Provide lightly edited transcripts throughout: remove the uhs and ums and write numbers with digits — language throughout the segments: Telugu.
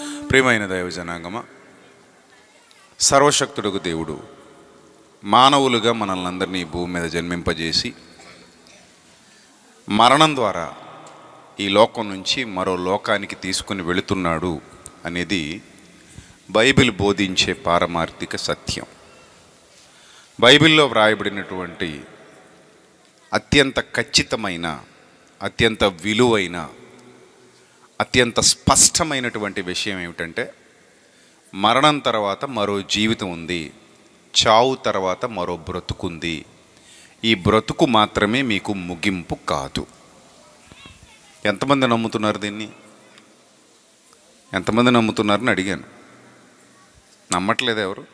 ప్రియమైన దైవ జనాంగమ, సర్వశక్తుడుగు దేవుడు మానవులుగా మనల్ని అందరినీ ఈ భూమి మీద జన్మింపజేసి మరణం ద్వారా ఈ లోకం నుంచి మరో లోకానికి తీసుకుని వెళుతున్నాడు అనేది బైబిల్ బోధించే పారమార్థిక సత్యం. బైబిల్లో వ్రాయబడినటువంటి అత్యంత ఖచ్చితమైన, అత్యంత విలువైన, అత్యంత స్పష్టమైనటువంటి విషయం ఏమిటంటే, మరణం తర్వాత మరో జీవితం ఉంది, చావు తర్వాత మరో బ్రతుకుంది. ఈ బ్రతుకు మాత్రమే మీకు ముగింపు కాదు. ఎంతమంది నమ్ముతున్నారు దీన్ని? ఎంతమంది నమ్ముతున్నారని అడిగాను. నమ్మట్లేదు ఎవరు?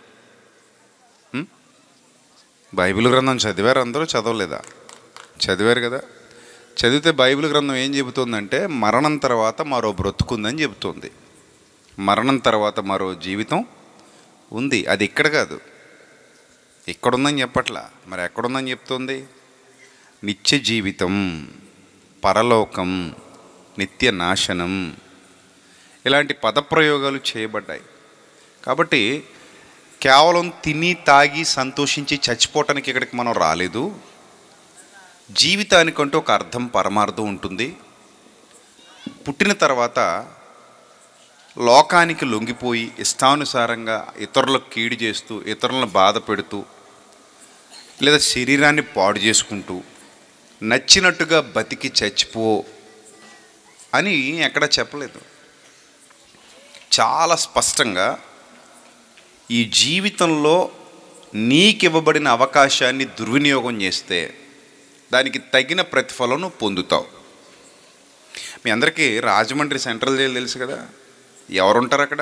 బైబిల్ గ్రంథం చదివారు అందరూ? చదవలేదా? చదివారు కదా. చదివితే బైబిల్ గ్రంథం ఏం చెబుతుందంటే, మరణం తర్వాత మరో బ్రతుకుందని చెబుతుంది. మరణం తర్వాత మరో జీవితం ఉంది. అది ఇక్కడ కాదు, ఇక్కడుందని చెప్పట్లా. మరి ఎక్కడుందని చెప్తుంది? నిత్య జీవితం, పరలోకం, నిత్య నాశనం, ఇలాంటి పదప్రయోగాలు చేయబడ్డాయి. కాబట్టి కేవలం తిని తాగి సంతోషించి చచ్చిపోవటానికి ఇక్కడికి మనం రాలేదు. జీవితానికంటూ ఒక అర్థం, పరమార్థం ఉంటుంది. పుట్టిన తర్వాత లోకానికి లొంగిపోయి ఇష్టానుసారంగా ఇతరులకు కీడు చేస్తూ, ఇతరులను బాధ పెడుతూ, లేదా శరీరాన్ని పాడు చేసుకుంటూ నచ్చినట్టుగా బతికి చచ్చిపో అని ఎక్కడ చెప్పలేదు. చాలా స్పష్టంగా ఈ జీవితంలో నీకివ్వబడిన అవకాశాన్ని దుర్వినియోగం చేస్తే దానికి తగిన ప్రతిఫలం పొందుతావు. మీ అందరికీ రాజమండ్రి సెంట్రల్ జైలు తెలుసు కదా. ఎవరుంటారు అక్కడ?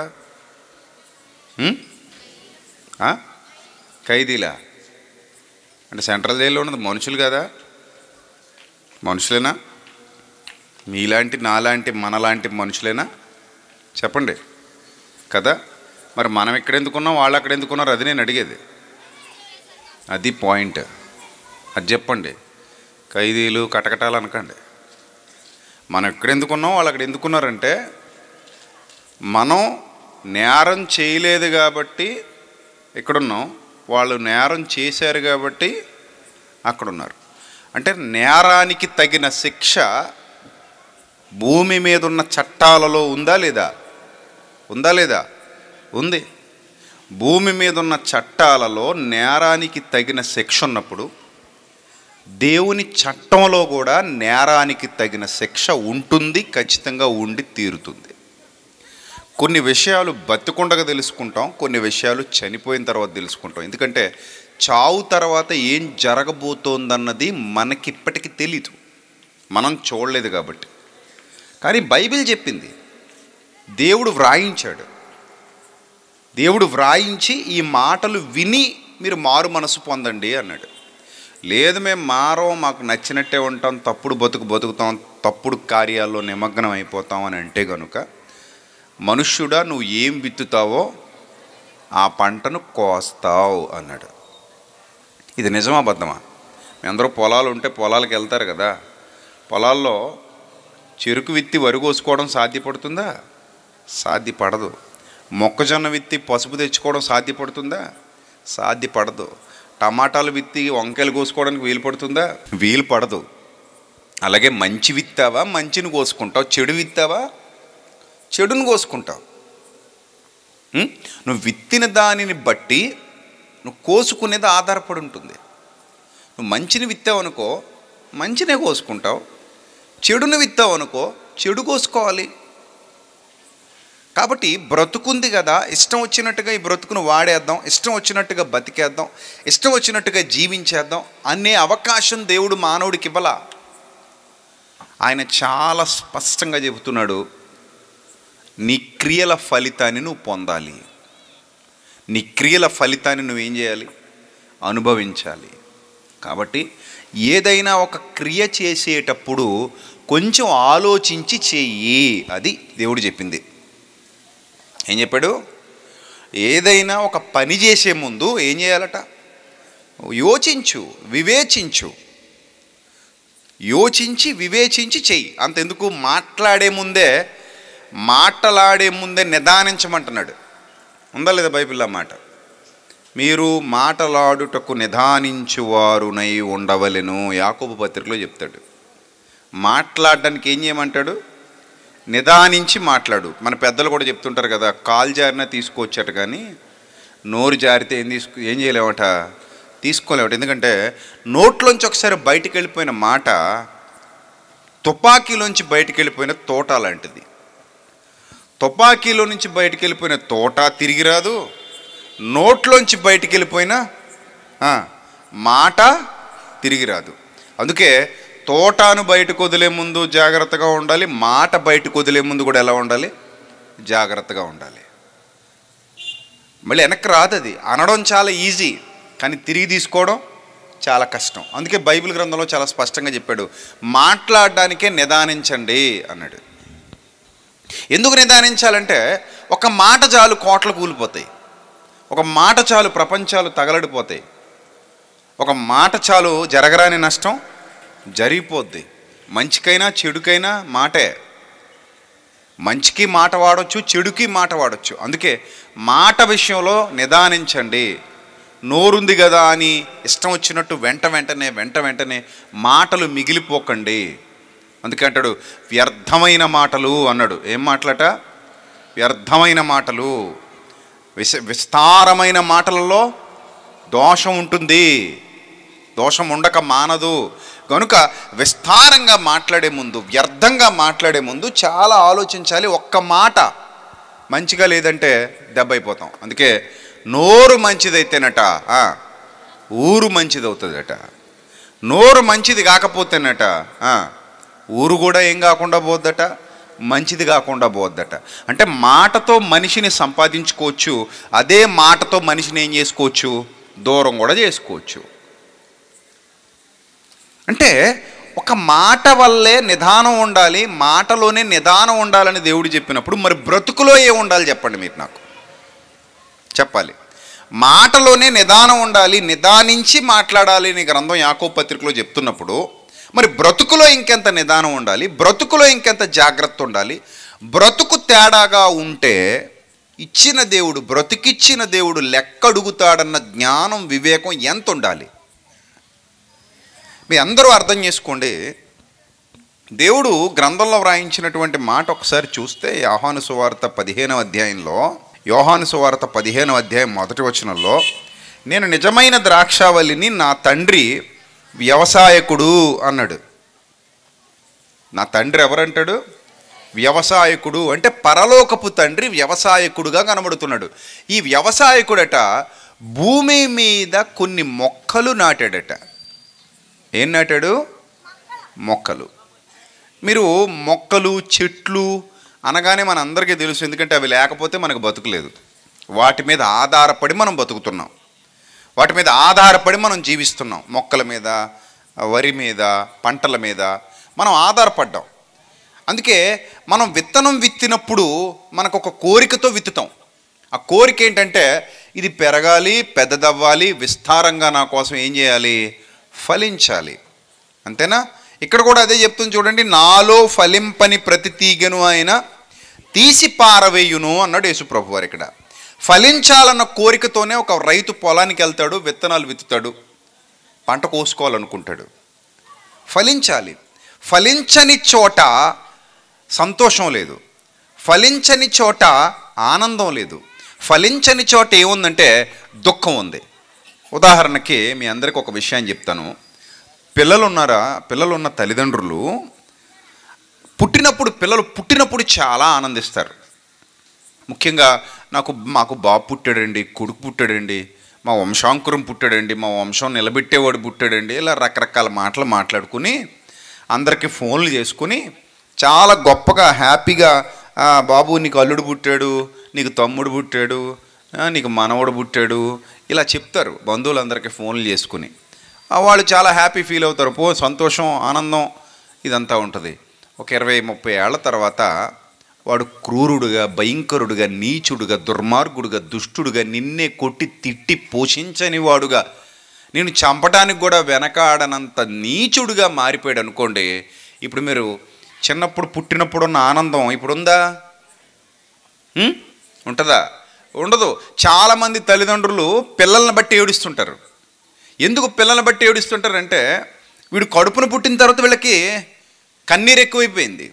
ఖైదీలా? అంటే సెంట్రల్ జైల్లో ఉన్నది మనుషులు కదా? మనుషులేనా? మీలాంటి, నాలాంటి, మనలాంటి మనుషులేనా? చెప్పండి కదా. మరి మనం ఇక్కడ ఎందుకున్నాం, వాళ్ళు అక్కడ ఎందుకున్నారు? అది నేను అడిగేది. అది పాయింట్. అది చెప్పండి. ఖైదీలు, కటకటాలు అనకండి. మనం ఎక్కడ ఎందుకున్నాం, వాళ్ళు అక్కడ ఎందుకున్నారంటే, మనం నేరం చేయలేదు కాబట్టి ఇక్కడున్నాం, వాళ్ళు నేరం చేశారు కాబట్టి అక్కడున్నారు. అంటే నేరానికి తగిన శిక్ష భూమి మీద ఉన్న చట్టాలలో ఉందా లేదా? ఉందా లేదా? ఉంది. భూమి మీద ఉన్న చట్టాలలో నేరానికి తగిన శిక్ష ఉన్నప్పుడు దేవుని చట్టంలో కూడా నేరానికి తగిన శిక్ష ఉంటుంది, ఖచ్చితంగా ఉండి తీరుతుంది. కొన్ని విషయాలు బతికుండగా తెలుసుకుంటాం, కొన్ని విషయాలు చనిపోయిన తర్వాత తెలుసుకుంటాం. ఎందుకంటే చావు తర్వాత ఏం జరగబోతోందన్నది మనకిప్పటికీ తెలీదు, మనం చూడలేదు కాబట్టి. కానీ బైబిల్ చెప్పింది, దేవుడు వ్రాయించాడు. దేవుడు వ్రాయించి ఈ మాటలు విని మీరు మారు మనసు పొందండి అన్నాడు. లేదు మేము మారం, మాకు నచ్చినట్టే ఉంటాం, తప్పుడు బతుకుతాం, తప్పుడు కార్యాల్లో నిమగ్నం అయిపోతాం అని అంటే కనుక, మనుష్యుడా నువ్వు ఏం విత్తుతావో ఆ పంటను కోస్తావు అన్నాడు. ఇది నిజమా అబద్ధమా? మీ అందరూ పొలాలు ఉంటే పొలాలకు వెళ్తారు కదా. పొలాల్లో చెరుకు విత్తి వరి కోసుకోవడం సాధ్యపడుతుందా? సాధ్యపడదు. మొక్కజొన్న విత్తి పసుపు తెచ్చుకోవడం సాధ్యపడుతుందా? సాధ్యపడదు. టమాటాలు విత్తి వంకాయలు కోసుకోవడానికి వీలు పడుతుందా? వీలు పడదు. అలాగే మంచి విత్తావా, మంచిని కోసుకుంటావు. చెడు విత్తావా, చెడును కోసుకుంటావు. నువ్వు విత్తిన దానిని బట్టి నువ్వు కోసుకునేది ఆధారపడి ఉంటుంది. నువ్వు మంచిని విత్తావు అనుకో, మంచినే కోసుకుంటావు. చెడును విత్తావు అనుకో, చెడు కోసుకోవాలి. కాబట్టి బ్రతుకుంది కదా, ఇష్టం వచ్చినట్టుగా ఈ బ్రతుకును వాడేద్దాం, ఇష్టం వచ్చినట్టుగా బతికేద్దాం, ఇష్టం వచ్చినట్టుగా జీవించేద్దాం అనే అవకాశం దేవుడు మానవుడికి ఇవ్వాల. ఆయన చాలా స్పష్టంగా చెబుతున్నాడు, నీ క్రియల ఫలితాన్ని నువ్వు పొందాలి. నీ క్రియల ఫలితాన్ని నువ్వేం చేయాలి? అనుభవించాలి. కాబట్టి ఏదైనా ఒక క్రియ చేసేటప్పుడు కొంచెం ఆలోచించి చెయ్యి. అది దేవుడు చెప్పింది. ఏం చెప్పాడు? ఏదైనా ఒక పని చేసే ముందు ఏం చేయాలట? యోచించు, వివేచించు. యోచించి వివేచించి చెయ్యి. అంతెందుకు, మాట్లాడే ముందే మాటలాడే ముందే నిదానించమంటున్నాడు. ఉందా లేదా బైబిల్లో మాట? మీరు మాటలాడుటకు నిదానించువారునై ఉండవలెను, యాకోబు పత్రికలో చెప్తాడు. మాట్లాడడానికి ఏం చేయమంటాడు? నిదానించి మాట్లాడు. మన పెద్దలు కూడా చెప్తుంటారు కదా, కాలు జారినా తీసుకోవచ్చట కానీ నోరు జారితే ఏం చేయలేమట, తీసుకోలేమట. ఎందుకంటే నోట్లోంచి ఒకసారి బయటికి వెళ్ళిపోయిన మాట తుపాకీలోంచి బయటికి వెళ్ళిపోయిన తోట లాంటిది. తుపాకీలో నుంచి బయటికి వెళ్ళిపోయిన తోట తిరిగి రాదు, నోట్లోంచి బయటికి వెళ్ళిపోయిన మాట తిరిగి రాదు. అందుకే తోటను బయటకు వదిలే ముందు జాగ్రత్తగా ఉండాలి, మాట బయటకు వదిలే ముందు కూడా ఎలా ఉండాలి? జాగ్రత్తగా ఉండాలి. మళ్ళీ వెనక్కి రాదు. అది అనడం చాలా ఈజీ, కానీ తిరిగి తీసుకోవడం చాలా కష్టం. అందుకే బైబిల్ గ్రంథంలో చాలా స్పష్టంగా చెప్పాడు, మాట్లాడడానికే నిదానించండి అన్నాడు. ఎందుకు నిదానించాలంటే ఒక మాట చాలు కోటలు కూలిపోతాయి, ఒక మాట చాలు ప్రపంచాలు తగలడిపోతాయి, ఒక మాట చాలు జరగరాని నష్టం జరిగిపోద్ది. మంచికైనా చెడుకైనా మాటే. మంచికి మాట వాడచ్చు, చెడుకి మాట వాడచ్చు. అందుకే మాట విషయంలో నిదానించండి. నోరుంది కదా అని ఇష్టం వచ్చినట్టు వెంటనే మాటలు మిగిలిపోకండి. అందుకే అంటాడు వ్యర్థమైన మాటలు అన్నాడు. ఏం మాటలట? వ్యర్థమైన మాటలు. విస్తారమైన మాటలలో దోషం ఉంటుంది, దోషం ఉండక మానదు. కనుక విస్తారంగా మాట్లాడే ముందు, వ్యర్థంగా మాట్లాడే ముందు చాలా ఆలోచించాలి. ఒక్క మాట మంచిగా లేదంటే దెబ్బ అయిపోతాం. అందుకే నోరు మంచిదైతేనట ఊరు మంచిది అవుతుందట, నోరు మంచిది కాకపోతేనట ఊరు కూడా ఏం కాకుండా పోద్దట, మంచిది కాకుండా పోద్దట. అంటే మాటతో మనిషిని సంపాదించుకోవచ్చు, అదే మాటతో మనిషిని ఏం చేసుకోవచ్చు? దూరం కూడా చేసుకోవచ్చు. అంటే ఒక మాట వల్లే నిదానం ఉండాలి, మాటలోనే నిదానం ఉండాలని దేవుడు చెప్పినప్పుడు మరి బ్రతుకులో ఏం ఉండాలి చెప్పండి మీరు నాకు చెప్పాలి. మాటలోనే నిదానం ఉండాలి, నిదానించి మాట్లాడాలి అని గ్రంథం యాకోబు పత్రికలో చెప్తున్నప్పుడు మరి బ్రతుకులో ఇంకెంత నిదానం ఉండాలి, బ్రతుకులో ఇంకెంత జాగ్రత్త ఉండాలి. బ్రతుకు తేడాగా ఉంటే ఇచ్చిన దేవుడు, బ్రతికిచ్చిన దేవుడు లెక్క అడుగుతాడన్న జ్ఞానం వివేకం ఎంత ఉండాలి? మీ అందరూ అర్థం చేసుకోండి. దేవుడు గ్రంథంలో వ్రాయించినటువంటి మాట ఒకసారి చూస్తే యోహాను సువార్త 15వ అధ్యాయంలో, యోహాను సువార్త 15వ అధ్యాయం 1వ వచనంలో, నేను నిజమైన ద్రాక్షావల్లిని, నా తండ్రి వ్యవసాయకుడు అన్నాడు. నా తండ్రి ఎవరంటాడు? వ్యవసాయకుడు. అంటే పరలోకపు తండ్రి వ్యవసాయకుడుగా కనబడుతున్నాడు. ఈ వ్యవసాయకుడట భూమి మీద కొన్ని మొక్కలు నాటాడట. ఏం నాటాడు? మొక్కలు. మీరు మొక్కలు చెట్లు అనగానే మన అందరికీ తెలుసు, ఎందుకంటే అవి లేకపోతే మనకు బతుకులేదు. వాటి మీద ఆధారపడి మనం బతుకుతున్నాం, వాటి మీద ఆధారపడి మనం జీవిస్తున్నాం. మొక్కల మీద, వరి మీద, పంటల మీద మనం ఆధారపడ్డాం. అందుకే మనం విత్తనం విత్తినప్పుడు మనకు ఒక కోరికతో విత్తుతాం. ఆ కోరిక ఏంటంటే ఇది పెరగాలి, పెద్దదవ్వాలి, విస్తారంగా నా కోసం ఏం చేయాలి? ఫలించాలి. అంతేనా? ఇక్కడ కూడా అదే చెప్తుంది చూడండి, నాలో ఫలింపని ప్రతి తీగను ఆయన తీసి పారవేయును అన్నాడు యేసుప్రభు వారు. ఇక్కడ ఫలించాలన్న కోరికతోనే ఒక రైతు పొలానికి వెళ్తాడు, విత్తనాలు విత్తుతాడు, పంట కోసుకోవాలనుకుంటాడు. ఫలించాలి. ఫలించని చోట సంతోషం లేదు, ఫలించని చోట ఆనందం లేదు, ఫలించని చోట ఏముందంటే దుఃఖం ఉంది. ఉదాహరణకి మీ అందరికీ ఒక విషయాన్ని చెప్తాను. పిల్లలున్న తల్లిదండ్రులు పిల్లలు పుట్టినప్పుడు చాలా ఆనందిస్తారు. ముఖ్యంగా మాకు బాబు పుట్టాడండి, కొడుకు పుట్టాడండి, మా వంశాంకురం పుట్టాడండి, మా వంశం నిలబెట్టేవాడు పుట్టాడండి, ఇలా రకరకాల మాటలు మాట్లాడుకుని అందరికీ ఫోన్లు చేసుకుని చాలా గొప్పగా హ్యాపీగా బాబు నీకు అల్లుడు పుట్టాడు, నీకు తమ్ముడు పుట్టాడు, నీకు మనవడు పుట్టాడు ఇలా చెప్తారు బంధువులందరికీ ఫోన్లు చేసుకుని. వాళ్ళు చాలా హ్యాపీ ఫీల్ అవుతారు, సంతోషం ఆనందం ఇదంతా ఉంటుంది. ఒక 20-30 ఏళ్ల తర్వాత వాడు క్రూరుడుగా, భయంకరుడుగా, నీచుడుగా, దుర్మార్గుడుగా, దుష్టుడుగా, నిన్నే కొట్టి తిట్టి పోషించని వాడుగా, నేను చంపడానికి కూడా వెనకాడనంత నీచుడుగా మారిపోయాడు అనుకోండి. ఇప్పుడు మీరు చిన్నప్పుడు పుట్టినప్పుడున్న ఆనందం ఇప్పుడుందా? ఉంటుందా? ఉండదు. చాలామంది తల్లిదండ్రులు పిల్లల్ని బట్టి ఏడుస్తుంటారు. ఎందుకు పిల్లల్ని బట్టి ఏడుస్తుంటారంటే వీడు కడుపును పుట్టిన తర్వాత వీళ్ళకి కన్నీరు ఎక్కువైపోయింది.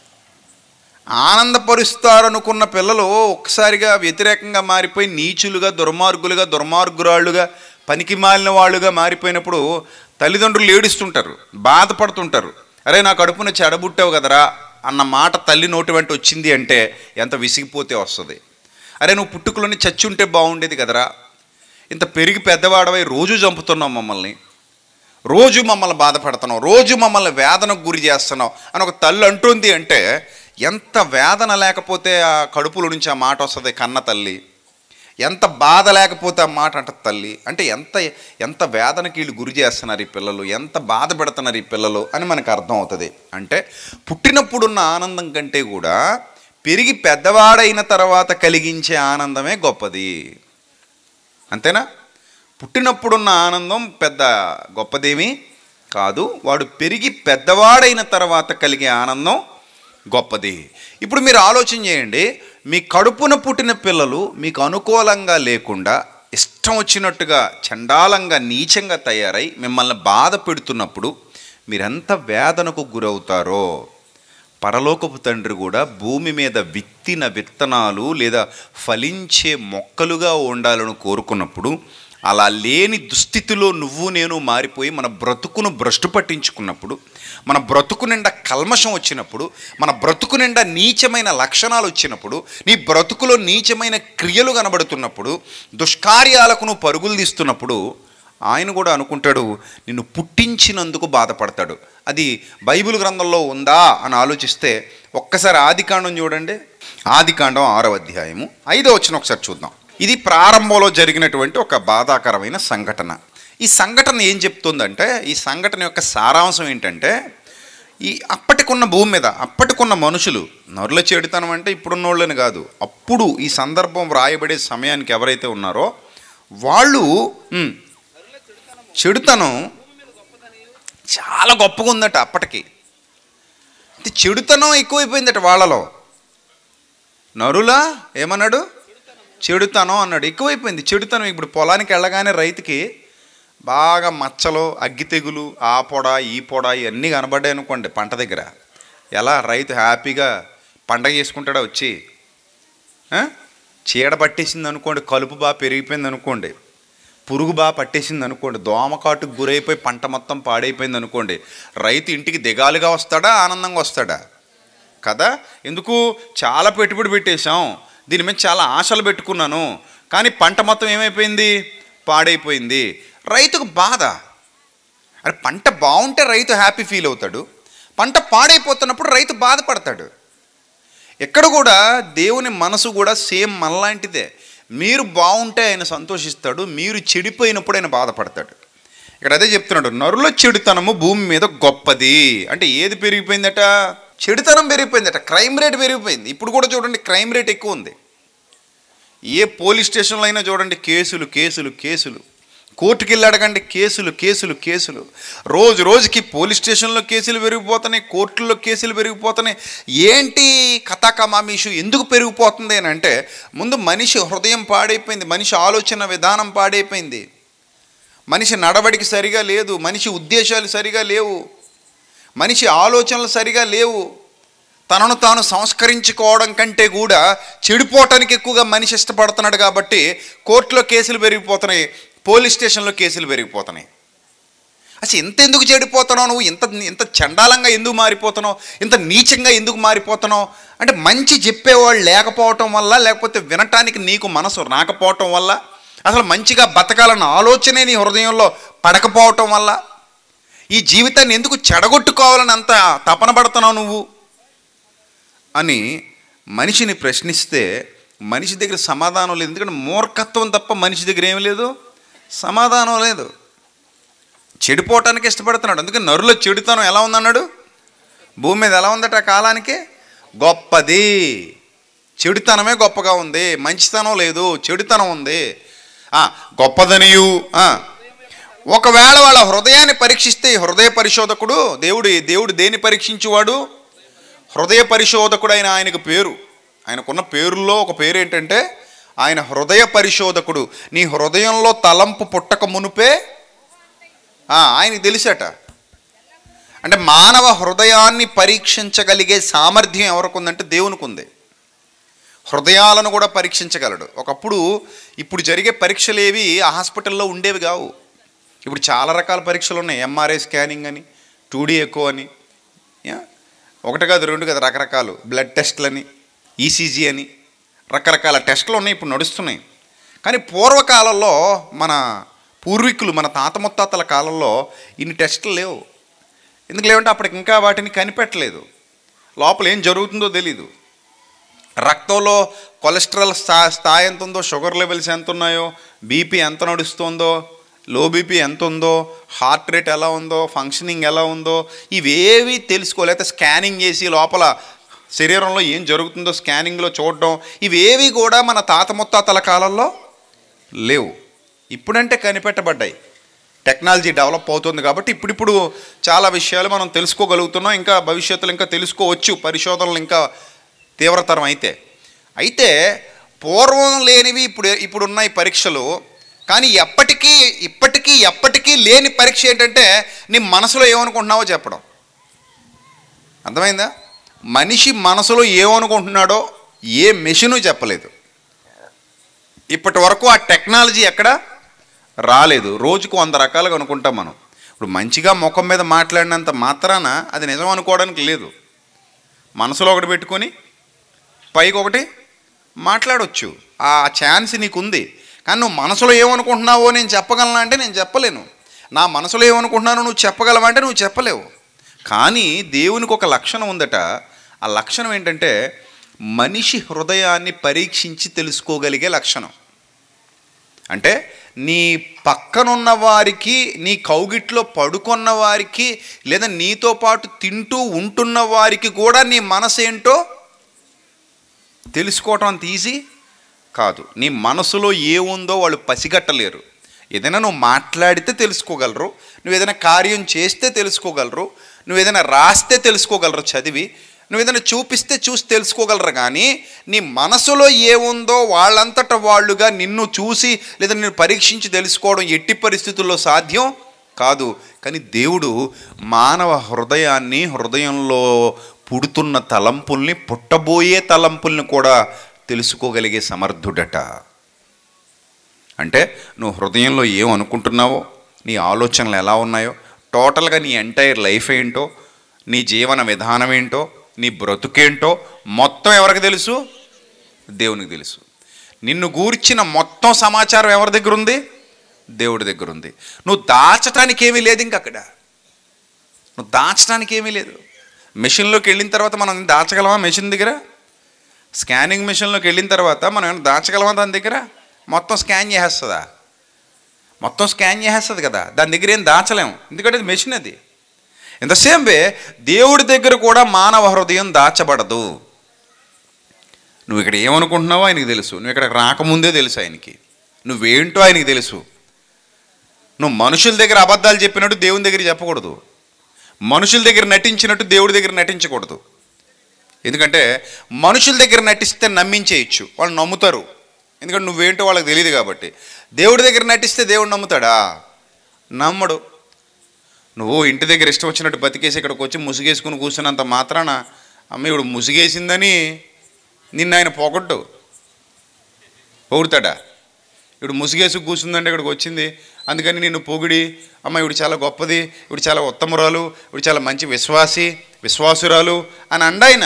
ఆనందపరుస్తారనుకున్న పిల్లలు ఒక్కసారిగా వ్యతిరేకంగా మారిపోయి నీచులుగా, దుర్మార్గురాళ్ళుగా, పనికి మాలిన వాళ్ళుగా మారిపోయినప్పుడు తల్లిదండ్రులు ఏడుస్తుంటారు, బాధపడుతుంటారు. అరే నా కడుపున చెడబుట్టావు కదరా అన్న మాట తల్లి నోటి వెంట వచ్చింది అంటే ఎంత విసిగిపోతే వస్తుంది. అరే నువ్వు పుట్టుకలోని చచ్చి ఉంటే బాగుండేది కదరా, ఇంత పెరిగి పెద్దవాడవై రోజు చంపుతున్నావు మమ్మల్ని, రోజు మమ్మల్ని బాధపడుతున్నావు, రోజు మమ్మల్ని వేదనకు గురి చేస్తున్నావు అని ఒక తల్లి అంటుంది అంటే ఎంత వేదన లేకపోతే ఆ కడుపులో నుంచి ఆ మాట వస్తుంది కన్న తల్లి, ఎంత బాధ లేకపోతే ఆ మాట అంట తల్లి. అంటే ఎంత వేదనకి వీళ్ళు గురి చేస్తున్నారు ఈ పిల్లలు, ఎంత బాధ పెడుతున్నారు ఈ పిల్లలు అని మనకు అర్థం అవుతుంది. అంటే పుట్టినప్పుడున్న ఆనందం కంటే కూడా పెరిగి పెద్దవాడైన తర్వాత కలిగించే ఆనందమే గొప్పది. అంతేనా? పుట్టినప్పుడున్న ఆనందం పెద్ద గొప్పదేమీ కాదు, వాడు పెరిగి పెద్దవాడైన తర్వాత కలిగే ఆనందం గొప్పది. ఇప్పుడు మీరు ఆలోచన చేయండి, మీ కడుపున పుట్టిన పిల్లలు మీకు అనుకూలంగా లేకుండా ఇష్టం వచ్చినట్టుగా చండాలంగా నీచంగా తయారై మిమ్మల్ని బాధ పెడుతున్నప్పుడు మీరెంత వేదనకు గురవుతారో పరలోకపు తండ్రి కూడా భూమి మీద విత్తిన విత్తనాలు లేదా ఫలించే మొక్కలుగా ఉండాలని కోరుకున్నప్పుడు అలా లేని దుస్థితిలో నువ్వు నేను మారిపోయి మన బ్రతుకును భ్రష్టు పట్టించుకున్నప్పుడు, మన బ్రతుకు నిండా కల్మషం వచ్చినప్పుడు, మన బ్రతుకు నిండా నీచమైన లక్షణాలు వచ్చినప్పుడు, నీ బ్రతుకులో నీచమైన క్రియలు కనబడుతున్నప్పుడు, దుష్కార్యాలకు నువ్వు పరుగులు తీస్తున్నప్పుడు ఆయన కూడా అనుకుంటాడు నిన్ను పుట్టించినందుకు బాధపడతాడు. అది బైబిల్ గ్రంథంలో ఉందా అని ఆలోచిస్తే ఒక్కసారి ఆదికాండం చూడండి. ఆదికాండం 6వ అధ్యాయము 5వ వచనం ఒకసారి చూద్దాం. ఇది ప్రారంభంలో జరిగినటువంటి ఒక బాధాకరమైన సంఘటన. ఈ సంఘటన ఏం చెప్తుందంటే, ఈ సంఘటన యొక్క సారాంశం ఏంటంటే, ఈ అప్పటికున్న భూమి మీద అప్పటికున్న మనుషులు, నరుల చెడుతనం అంటే ఇప్పుడున్న వాళ్ళని కాదు, అప్పుడు ఈ సందర్భం వ్రాయబడే సమయానికి ఎవరైతే ఉన్నారో వాళ్ళు చెడుతనం చాలా గొప్పగా ఉందట. అప్పటికి చెడుతనం ఎక్కువైపోయిందట వాళ్ళలో. నరులా ఏమన్నాడు? చెడుతనం అన్నాడు, ఎక్కువైపోయింది చెడుతనం. ఇప్పుడు పొలానికి వెళ్ళగానే రైతుకి బాగా మచ్చలు, అగ్గి తెగులు, ఆ పొడ ఈ పొడ ఇవన్నీ కనబడ్డాయి అనుకోండి పంట దగ్గర, ఎలా రైతు హ్యాపీగా పండగ చేసుకుంటాడా వచ్చి? చీడ పట్టేసింది అనుకోండి, కలుపు బాగా పెరిగిపోయింది అనుకోండి, పురుగు బాగా పట్టేసింది అనుకోండి, దోమకాటుకు గురైపోయి పంట మొత్తం పాడైపోయింది అనుకోండి, రైతు ఇంటికి దిగాలుగా వస్తాడా, ఆనందంగా వస్తాడా? కదా. ఎందుకు? చాలా పెట్టుబడి పెట్టేశాం, దీని మీద చాలా ఆశలు పెట్టుకున్నాను, కానీ పంట మొత్తం ఏమైపోయింది? పాడైపోయింది. రైతుకు బాధ. అరే పంట బాగుంటే రైతు హ్యాపీ ఫీల్ అవుతాడు, పంట పాడైపోతున్నప్పుడు రైతు బాధపడతాడు. ఎక్కడ కూడా దేవుని మనసు కూడా సేమ్ మనలాంటిదే. మీరు బాగుంటే ఆయన సంతోషిస్తాడు, మీరు చెడిపోయినప్పుడు ఆయన బాధపడతాడు. ఇక్కడ అదే చెప్తున్నాడు, నరుల చెడుతనము భూమి మీద గొప్పది. అంటే ఏది పెరిగిపోయిందట? చెడుతనం పెరిగిపోయిందట, క్రైమ్ రేట్ పెరిగిపోయింది. ఇప్పుడు కూడా చూడండి క్రైమ్ రేట్ ఎక్కువ ఉంది. ఏ పోలీస్ స్టేషన్లో అయినా చూడండి కేసులు కేసులు కేసులు, కోర్టుకి వెళ్ళి అడగండి కేసులు కేసులు కేసులు. రోజు రోజుకి పోలీస్ స్టేషన్లో కేసులు పెరిగిపోతున్నాయి, కోర్టుల్లో కేసులు పెరిగిపోతున్నాయి. ఏంటి కథాకమామీషు ఎందుకు పెరిగిపోతుంది అని అంటే, ముందు మనిషి హృదయం పాడైపోయింది, మనిషి ఆలోచన విధానం పాడైపోయింది, మనిషి నడవడికి సరిగా లేదు, మనిషి ఉద్దేశాలు సరిగా లేవు, మనిషి ఆలోచనలు సరిగా లేవు. తనను తాను సంస్కరించుకోవడం కంటే కూడా చెడిపోవటానికి ఎక్కువగా మనిషి ఇష్టపడుతున్నాడు. కాబట్టి కోర్టులో కేసులు పెరిగిపోతున్నాయి, పోలీస్ స్టేషన్లో కేసులు పెరిగిపోతున్నాయి. అసలు ఎందుకు చెడిపోతున్నావు నువ్వు? ఇంత చండాలంగా ఎందుకు మారిపోతున్నావు? ఇంత నీచంగా ఎందుకు మారిపోతున్నావు అంటే, మంచి చెప్పేవాళ్ళు లేకపోవటం వల్ల, లేకపోతే వినటానికి నీకు మనసు రాకపోవటం వల్ల, అసలు మంచిగా బతకాలన్న ఆలోచనే నీ హృదయంలో పడకపోవటం వల్ల, ఈ జీవితాన్ని ఎందుకు చెడగొట్టుకోవాలని అంత తపన పడుతున్నావు నువ్వు అని మనిషిని ప్రశ్నిస్తే మనిషి దగ్గర సమాధానం లేదు. ఎందుకంటే మూర్ఖత్వం తప్ప మనిషి దగ్గర ఏమి లేదు, సమాధానం లేదు. చెడిపోవటానికి ఇష్టపడుతున్నాడు. అందుకే నరుల చెడుతనం ఎలా ఉందన్నాడు? భూమి మీద ఎలా ఉందట ఆ కాలానికి? గొప్పది. చెడుతనమే గొప్పగా ఉంది, మంచితనం లేదు, చెడుతనం ఉంది. గొప్పదనియు ఒకవేళ వాళ్ళ హృదయాన్ని పరీక్షిస్తే, హృదయ పరిశోధకుడు దేవుడు దేని పరీక్షించువాడు? హృదయ పరిశోధకుడు అయిన ఆయనకు పేరు. ఆయనకున్న పేరుల్లో ఒక పేరు ఏంటంటే ఆయన హృదయ పరిశోధకుడు. నీ హృదయంలో తలంపు పుట్టక మునుపే ఆయనకి తెలిసట. అంటే మానవ హృదయాన్ని పరీక్షించగలిగే సామర్థ్యం ఎవరికి ఉందంటే దేవునికి ఉంది. హృదయాలను కూడా పరీక్షించగలడు. ఒకప్పుడు ఇప్పుడు జరిగే పరీక్షలు ఏవి ఆ హాస్పిటల్లో ఉండేవి కావు. ఇప్పుడు చాలా రకాల పరీక్షలు ఉన్నాయి. ఎంఆర్ఐ స్కానింగ్ అని, 2D ఎకో అని, ఒకటి కాదు రెండు కాదు, రకరకాలు బ్లడ్ టెస్ట్లని, ఈసీజీ అని, రకరకాల టెస్టులు ఉన్నాయి, ఇప్పుడు నడుస్తున్నాయి. కానీ పూర్వకాలంలో మన పూర్వీకులు, మన తాత ముత్తాతల కాలంలో ఇన్ని టెస్టులు లేవు. ఎందుకు లేవంటే అప్పటికి ఇంకా వాటిని కనిపెట్టలేదు. లోపల ఏం జరుగుతుందో తెలీదు. రక్తంలో కొలెస్ట్రాల్ స్థాయి ఎంత ఉందో, షుగర్ లెవెల్స్ ఎంత ఉన్నాయో, బీపీ ఎంత నడుస్తుందో, లో బీపీ ఎంత ఉందో, హార్ట్ రేట్ ఎలా ఉందో, ఫంక్షనింగ్ ఎలా ఉందో, ఇవేవి తెలుసుకోలేకపోతే స్కానింగ్ చేసి లోపల శరీరంలో ఏం జరుగుతుందో స్కానింగ్లో చూడడం, ఇవేవి కూడా మన తాత ముత్తాతల కాలంలో లేవు. ఇప్పుడంటే కనిపెట్టబడ్డాయి. టెక్నాలజీ డెవలప్ అవుతుంది కాబట్టి ఇప్పుడిప్పుడు చాలా విషయాలు మనం తెలుసుకోగలుగుతున్నాం. ఇంకా భవిష్యత్తులో ఇంకా తెలుసుకోవచ్చు, పరిశోధనలు ఇంకా తీవ్రతరం అయితే పూర్వం లేనివి ఇప్పుడున్న ఈ పరీక్షలు. కానీ ఎప్పటికీ లేని పరీక్ష ఏంటంటే నీ మనసులో ఏమనుకుంటున్నావో చెప్పడం. అర్థమైందా? మనిషి మనసులో ఏమనుకుంటున్నాడో ఏ మెషిను చెప్పలేదు. ఇప్పటి వరకు ఆ టెక్నాలజీ ఎక్కడ రాలేదు. రోజుకు 100 రకాలుగా అనుకుంటాం మనం. ఇప్పుడు మంచిగా ముఖం మీద మాట్లాడినంత మాత్రాన అది నిజం అనుకోవడానికి లేదు. మనసులో ఒకటి పెట్టుకొని పైకి ఒకటి మాట్లాడవచ్చు. ఆ ఛాన్స్ నీకుంది. కానీ నువ్వు మనసులో ఏమనుకుంటున్నావో నేను చెప్పగలనా అంటే నేను చెప్పలేను. నా మనసులో ఏమనుకుంటున్నానో నువ్వు చెప్పగలవా అంటే నువ్వు చెప్పలేవు. కానీ దేవునికి ఒక లక్షణం ఉందట. ఆ లక్షణం ఏంటంటే మనిషి హృదయాన్ని పరీక్షించి తెలుసుకోగలిగే లక్షణం. అంటే నీ పక్కనున్న వారికి, నీ కౌగిట్లో పడుకున్న వారికి, లేదా నీతో పాటు తింటూ ఉంటున్న వారికి కూడా నీ మనసు ఏంటో తెలుసుకోవటం అంత ఈజీ కాదు. నీ మనసులో ఏముందో వాళ్ళు పసిగట్టలేరు. ఏదైనా నువ్వు మాట్లాడితే తెలుసుకోగలరు, నువ్వు ఏదైనా కార్యం చేస్తే తెలుసుకోగలరు, నువ్వు ఏదైనా రాస్తే తెలుసుకోగలరు, చదివి నువ్వు ఏదైనా చూపిస్తే చూసి తెలుసుకోగలరు. కానీ నీ మనసులో ఏముందో వాళ్ళంతట వాళ్ళుగా నిన్ను చూసి లేదా నిన్ను పరీక్షించి తెలుసుకోవడం ఎట్టి పరిస్థితుల్లో సాధ్యం కాదు. కానీ దేవుడు మానవ హృదయాన్ని, హృదయంలో పుడుతున్న తలంపుల్ని, పుట్టబోయే తలంపుల్ని కూడా తెలుసుకోగలిగే సమర్థుడట. అంటే నువ్వు హృదయంలో ఏమనుకుంటున్నావో, నీ ఆలోచనలు ఎలా ఉన్నాయో, టోటల్గా నీ ఎంటైర్ లైఫ్ ఏంటో, నీ జీవన విధానం ఏంటో, నీ బ్రతుకేంటో మొత్తం ఎవరికి తెలుసు? దేవునికి తెలుసు. నిన్ను గూర్చిన మొత్తం సమాచారం ఎవరి దగ్గర ఉంది? దేవుడి దగ్గర ఉంది. నువ్వు దాచడానికి ఏమీ లేదు. ఇంక అక్కడ నువ్వు దాచడానికి ఏమీ లేదు. మెషిన్లోకి వెళ్ళిన తర్వాత మనం దాచగలమా? మెషిన్ దగ్గర స్కానింగ్ మెషిన్లోకి వెళ్ళిన తర్వాత మనం ఏమైనా దాచగలమా? దాని దగ్గర మొత్తం స్కాన్ చేసేస్తుందా? మొత్తం స్కాన్ చేసేస్తుంది కదా. దాని దగ్గర ఏం దాచలేము, ఎందుకంటే అది మెషిన్. అది ఇన్ ద సేమ్ వే దేవుడి దగ్గర కూడా మానవ హృదయం దాచబడదు. నువ్వు ఇక్కడ ఏమనుకుంటున్నావో ఆయనకి తెలుసు. నువ్వు ఇక్కడికి రాకముందే తెలుసు ఆయనకి. నువ్వేంటో ఆయనకి తెలుసు. నువ్వు మనుషుల దగ్గర అబద్ధాలు చెప్పినట్టు దేవుని దగ్గర చెప్పకూడదు. మనుషుల దగ్గర నటించినట్టు దేవుడి దగ్గర నటించకూడదు. ఎందుకంటే మనుషుల దగ్గర నటిస్తే నమ్మించేయచ్చు, వాళ్ళు నమ్ముతారు. ఎందుకంటే నువ్వేంటో వాళ్ళకి తెలియదు కాబట్టి. దేవుడి దగ్గర నటిస్తే దేవుడు నమ్ముతాడా? నమ్మడు. నువ్వు ఇంటి దగ్గర ఇష్టం వచ్చినట్టు బతికేసి ఇక్కడికి వచ్చి ముసుగేసుకుని కూర్చున్నంత మాత్రాన అమ్మ ఇప్పుడు ముసుగేసిందని నిన్ను ఆయన పొగుడతాడా? ఇప్పుడు ముసుగేసి కూర్చుందంటే ఇక్కడికి వచ్చింది అందుకని నిన్ను పొగిడి అమ్మ ఇప్పుడు చాలా గొప్పది, ఇప్పుడు చాలా ఉత్తమురాలు, ఇప్పుడు చాలా మంచి విశ్వాసురాలు అని అండాయన.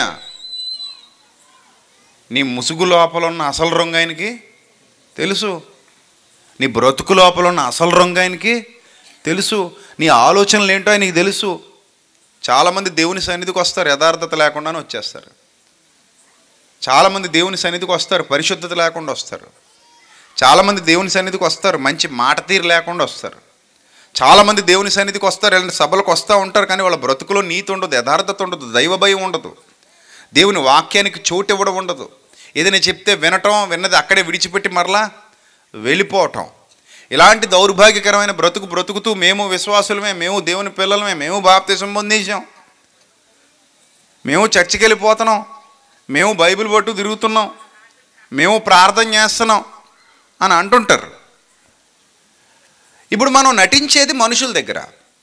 నీ ముసుగు లోపల ఉన్న అసలు రంగు ఆయనకి తెలుసు. నీ బ్రతుకు లోపల ఉన్న అసలు రంగు ఆయనకి తెలుసు. నీ ఆలోచనలు ఏంటో ఆయనకి తెలుసు. చాలామంది దేవుని సన్నిధికి వస్తారు, యథార్థత లేకుండానే వచ్చేస్తారు. చాలామంది దేవుని సన్నిధికి వస్తారు, పరిశుద్ధత లేకుండా వస్తారు. చాలామంది దేవుని సన్నిధికి వస్తారు, మంచి మాట తీరు లేకుండా వస్తారు. చాలామంది దేవుని సన్నిధికి వస్తారు, ఇలాంటి సభలకు వస్తూ ఉంటారు, కానీ వాళ్ళ బ్రతుకులో నీతి ఉండదు, యథార్థత ఉండదు, దైవ భయం ఉండదు, దేవుని వాక్యానికి చోటు ఇవ్వడం ఉండదు. ఏదైనా చెప్తే వినటం, విన్నది అక్కడే విడిచిపెట్టి మరలా వెళ్ళిపోవటం. ఇలాంటి దౌర్భాగ్యకరమైన బ్రతుకుతూ మేము విశ్వాసులమే, మేము దేవుని పిల్లలమే, మేము బాప్తిసం పొందేశాం, మేము చర్చికి వెళ్ళిపోతున్నాం, మేము బైబిల్ పట్టు తిరుగుతున్నాం, మేము ప్రార్థన చేస్తున్నాం అని అంటుంటారు. ఇప్పుడు మనం నటించేది మనుషుల దగ్గర,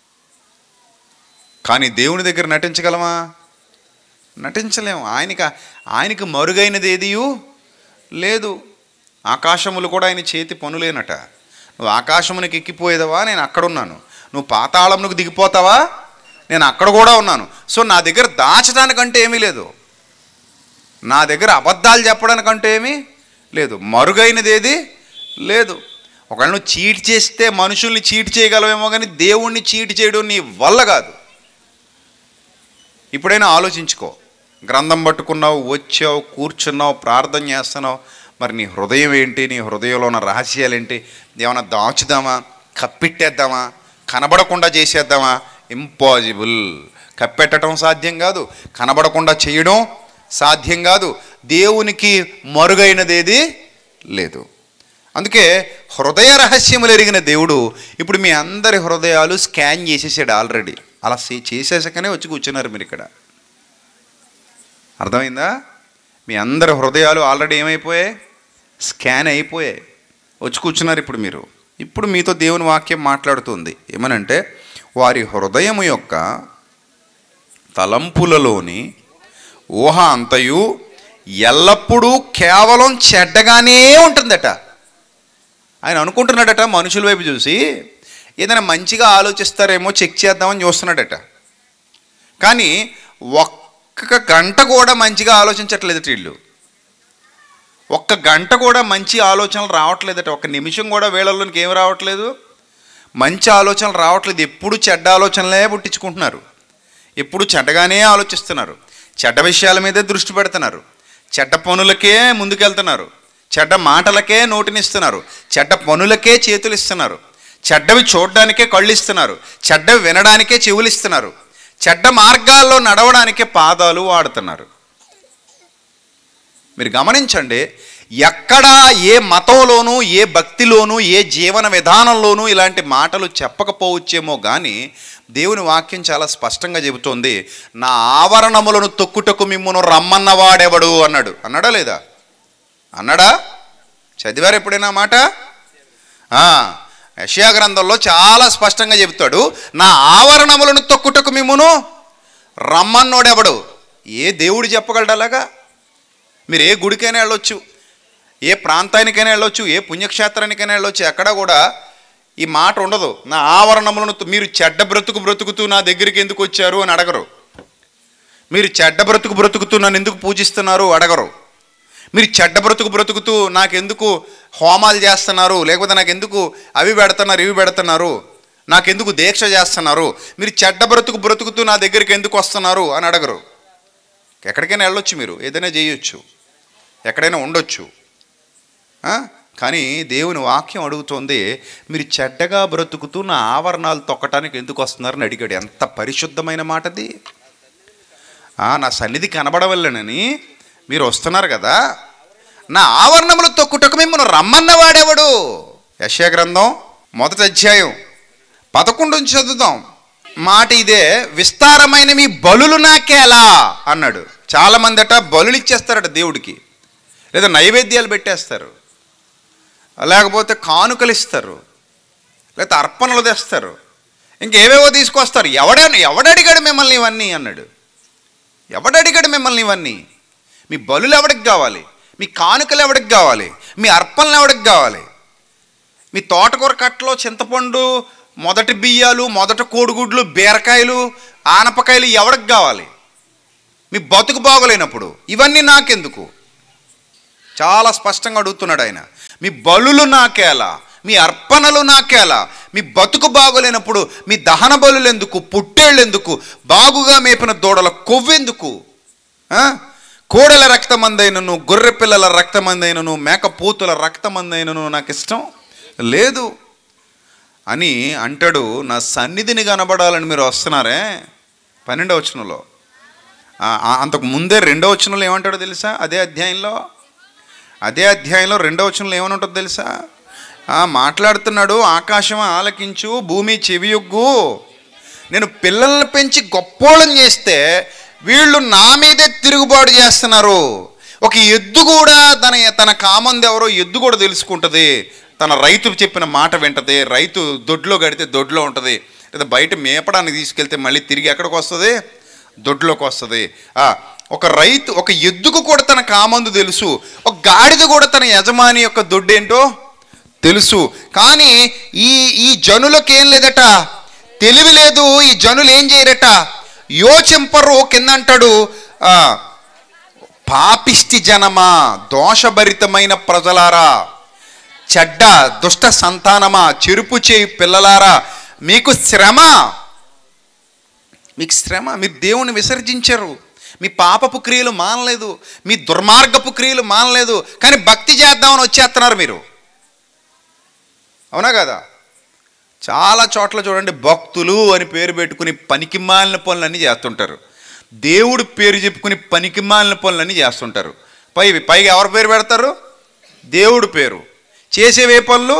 కానీ దేవుని దగ్గర నటించగలమా? నటించలేము. ఆయనకి మరుగైనది ఏదియూ లేదు. ఆకాశములు కూడా ఆయన చేతి పనులేనట. నువ్వు ఆకాశమునికి ఎక్కిపోయేదవా, నేను అక్కడున్నాను. నువ్వు పాతాళమునకు దిగిపోతావా, నేను అక్కడ కూడా ఉన్నాను. సో నా దగ్గర దాచడానికంటే ఏమీ లేదు, నా దగ్గర అబద్ధాలు చెప్పడానికంటే ఏమీ లేదు, మరుగైనది ఏది లేదు. ఒకవేళ నువ్వు చీట్ చేస్తే మనుషుల్ని చీట్ చేయగలవేమో, కానీ దేవుణ్ణి చీట్ చేయడం నీ వల్ల కాదు. ఇప్పుడైనా ఆలోచించుకో. గ్రంథం పట్టుకున్నావు, వచ్చావు, కూర్చున్నావు, ప్రార్థన చేస్తున్నావు, మరి నీ హృదయం ఏంటి? నీ హృదయంలో ఉన్న రహస్యాలు ఏంటి? ఏమైనా దాచుదామా, కప్పెట్టేద్దామా, కనబడకుండా చేసేద్దామా? ఇంపాసిబుల్. కప్పెట్టడం సాధ్యం కాదు, కనబడకుండా చేయడం సాధ్యం కాదు. దేవునికి మరుగైనదేది లేదు. అందుకే హృదయ రహస్యములు ఎరిగిన దేవుడు ఇప్పుడు మీ అందరి హృదయాలు స్కాన్ చేసేసాడు ఆల్రెడీ. అలా చేసేసాకనే వచ్చి కూర్చున్నారు మీరు ఇక్కడ. అర్థమైందా? మీ అందరి హృదయాలు ఆల్రెడీ ఏమైపోయాయి? స్కాన్ అయిపోయాయి, వచ్చి కూర్చున్నారు ఇప్పుడు మీరు. ఇప్పుడు మీతో దేవుని వాక్యం మాట్లాడుతుంది. ఏమనంటే, వారి హృదయము యొక్క తలంపులలోని ఊహ అంతయు ఎల్లప్పుడూ కేవలం చెడ్డగానే ఉంటుందట. ఆయన అనుకుంటున్నాడట, మనుషుల వైపు చూసి ఏదైనా మంచిగా ఆలోచిస్తారేమో చెక్ చేద్దామని చూస్తున్నాడట. కానీ ఒక్క గంట కూడా మంచిగా ఆలోచించట్లేదు వీళ్ళు. ఒక్క గంట కూడా మంచి ఆలోచనలు రావట్లేదట. ఒక్క నిమిషం కూడా వీళ్ళలోనికి ఏం రావట్లేదు, మంచి ఆలోచనలు రావట్లేదు. ఎప్పుడు చెడ్డ ఆలోచనలే పుట్టించుకుంటున్నారు, ఎప్పుడు చెడ్డగానే ఆలోచిస్తున్నారు, చెడ్డ విషయాల మీదే దృష్టి పెడుతున్నారు, చెడ్డ పనులకే ముందుకెళ్తున్నారు, చెడ్డ మాటలకే నోటినిస్తున్నారు, చెడ్డ పనులకే చేతులు ఇస్తున్నారు, చెడ్డవి చూడడానికే కళ్ళు ఇస్తున్నారు, చెడ్డవి వినడానికే చెవులు ఇస్తున్నారు, చెడ్డ మార్గాల్లో నడవడానికే పాదాలు వాడుతున్నారు. మీరు గమనించండి, ఎక్కడా ఏ మతంలోనూ, ఏ భక్తిలోనూ, ఏ జీవన విధానంలోనూ ఇలాంటి మాటలు చెప్పకపోవచ్చేమో కానీ దేవుని వాక్యం చాలా స్పష్టంగా చెబుతోంది. నా ఆవరణములను తొక్కుటకు మిమ్మును రమ్మన్నవాడెవడు అన్నాడు. అన్నాడా లేదా? అన్నాడా? చదివారు ఎప్పుడైనా మాట? యెషయా గ్రంథంలో చాలా స్పష్టంగా చెబుతాడు, నా ఆవరణములను తొక్కుటకు మిమ్మును రమ్మన్నోడెవడు. ఏ దేవుడు చెప్పగలడు అలాగా? మీరు ఏ గుడికైనా వెళ్ళొచ్చు, ఏ ప్రాంతానికైనా వెళ్ళొచ్చు, ఏ పుణ్యక్షేత్రానికైనా వెళ్ళొచ్చు, ఎక్కడ కూడా ఈ మాట ఉండదు. నా ఆవరణములను మీరు చెడ్డ బ్రతుకుతూ నా దగ్గరికి ఎందుకు వచ్చారు అని అడగరు. మీరు చెడ్డ బ్రతుకుతూ నన్ను ఎందుకు పూజిస్తున్నారు అడగరు. మీరు చెడ్డ బ్రతుకుతూ నాకెందుకు హోమాలు చేస్తున్నారు, లేకపోతే నాకెందుకు అవి పెడుతున్నారు ఇవి పెడుతున్నారు, నాకెందుకు దీక్ష చేస్తున్నారు, మీరు చెడ్డ బ్రతుకుతూ నా దగ్గరికి ఎందుకు వస్తున్నారు అని అడగరు. ఎక్కడికైనా వెళ్ళొచ్చు, మీరు ఏదైనా చేయొచ్చు, ఎక్కడైనా ఉండొచ్చు. కానీ దేవుని వాక్యం అడుగుతోంది, మీరు చెడ్డగా బ్రతుకుతూ నా ఆవరణాలు తొక్కటానికి ఎందుకు వస్తున్నారని అడిగాడు. ఎంత పరిశుద్ధమైన మాటది! నా సన్నిధి కనబడవల్లనని మీరు వస్తున్నారు కదా, నా ఆవరణములు తొక్కుటకు మిమ్మల్ని రమ్మన్నవాడెవడు. యెషయా గ్రంథం 1వ అధ్యాయం 11 నుంచి చదువుదాం. మాట ఇదే, విస్తారమైన మీ బలులు నాకేలా అన్నాడు. చాలామంది అట బలులు ఇచ్చేస్తారట దేవుడికి, లేదా నైవేద్యాలు పెట్టేస్తారు, లేకపోతే కానుకలు ఇస్తారు, లేకపోతే అర్పణలు తెస్తారు, ఇంకేవేవో తీసుకొస్తారు. ఎవడడిగాడు మిమ్మల్ని ఇవన్నీ అన్నాడు. ఎవడడిగాడు మిమ్మల్ని ఇవన్నీ? మీ బలులు ఎవడికి కావాలి? మీ కానుకలు ఎవడికి కావాలి? మీ అర్పణలు ఎవడికి కావాలి? మీ తోటకూర కట్టలో చింతపండు, మొదటి బియ్యాలు, మొదటి కోడిగుడ్లు, బీరకాయలు, ఆనపకాయలు ఎవడికి కావాలి? మీ బతుకు బాగోలేనప్పుడు ఇవన్నీ నాకెందుకు? చాలా స్పష్టంగా అడుగుతున్నాడు ఆయన. మీ బలులు నాకేలా, మీ అర్పణలు నాకేలా, మీ బతుకు బాగోలేనప్పుడు మీ దహన బలులు ఎందుకు, పుట్టేళ్ళు ఎందుకు, బాగుగా మేపిన దూడల కొవ్వెందుకు, కోడెల రక్తమందైనను, గొర్రె పిల్లల రక్తమందైనను, మేకపోతుల రక్తమందైనను నాకు ఇష్టం లేదు అని అంటాడు. నా సన్నిధిని కనబడాలని మీరు వస్తున్నారే. 12వ వచనంలో, అంతకు ముందే 2వ వచనంలో ఏమంటాడో తెలుసా? అదే అధ్యాయంలో 2వ వచనంలో ఏమని ఉంటుందో తెలుసా? మాట్లాడుతున్నాడు, ఆకాశం ఆలకించు, భూమి చెవియొగ్గు, నేను పిల్లల్ని పెంచి గొప్పోళ్ళని చేస్తే వీళ్ళు నా మీదే తిరుగుబాటు చేస్తున్నారు. ఒక ఎద్దు కూడా తన కామంది ఎవరో ఎద్దు కూడా తెలుసుకుంటుంది, తన రైతు చెప్పిన మాట వింటది. రైతు దొడ్లో గడితే దొడ్లో ఉంటుంది, లేదా బయట మేపడానికి తీసుకెళ్తే మళ్ళీ తిరిగి ఎక్కడికి వస్తుంది? దొడ్లోకి వస్తుంది. ఒక ఎద్దుకు కూడా తన కామందు తెలుసు, ఒక గాడిద కూడా తన యజమాని యొక్క దొడ్డేంటో తెలుసు. కానీ ఈ జనులకు ఏం లేదట, తెలివి లేదు. ఈ జనులు ఏం చేయరట, యోచింపరు. కింద అంటాడు, పాపిష్టి జనమా, దోషభరితమైన ప్రజలారా, చెడ్డ దుష్ట సంతానమా, చెరుపు చేయి పిల్లలారా, మీకు శ్రమ. మీరు దేవుణ్ణి విసర్జించారు, మీ పాపపు క్రియలు మానలేదు, మీ దుర్మార్గపు క్రియలు మానలేదు, కానీ భక్తి చేద్దామని వచ్చేస్తున్నారు మీరు. అవునా కదా? చాలా చోట్ల చూడండి, భక్తులు అని పేరు పెట్టుకుని పనికిమాలిన పనులన్నీ చేస్తుంటారు. దేవుడు పేరు చెప్పుకుని పనికిమాలిన పనులన్నీ చేస్తుంటారు. పైగా ఎవరి పేరు పెడతారు? దేవుడు పేరు. చేసేవే పనులు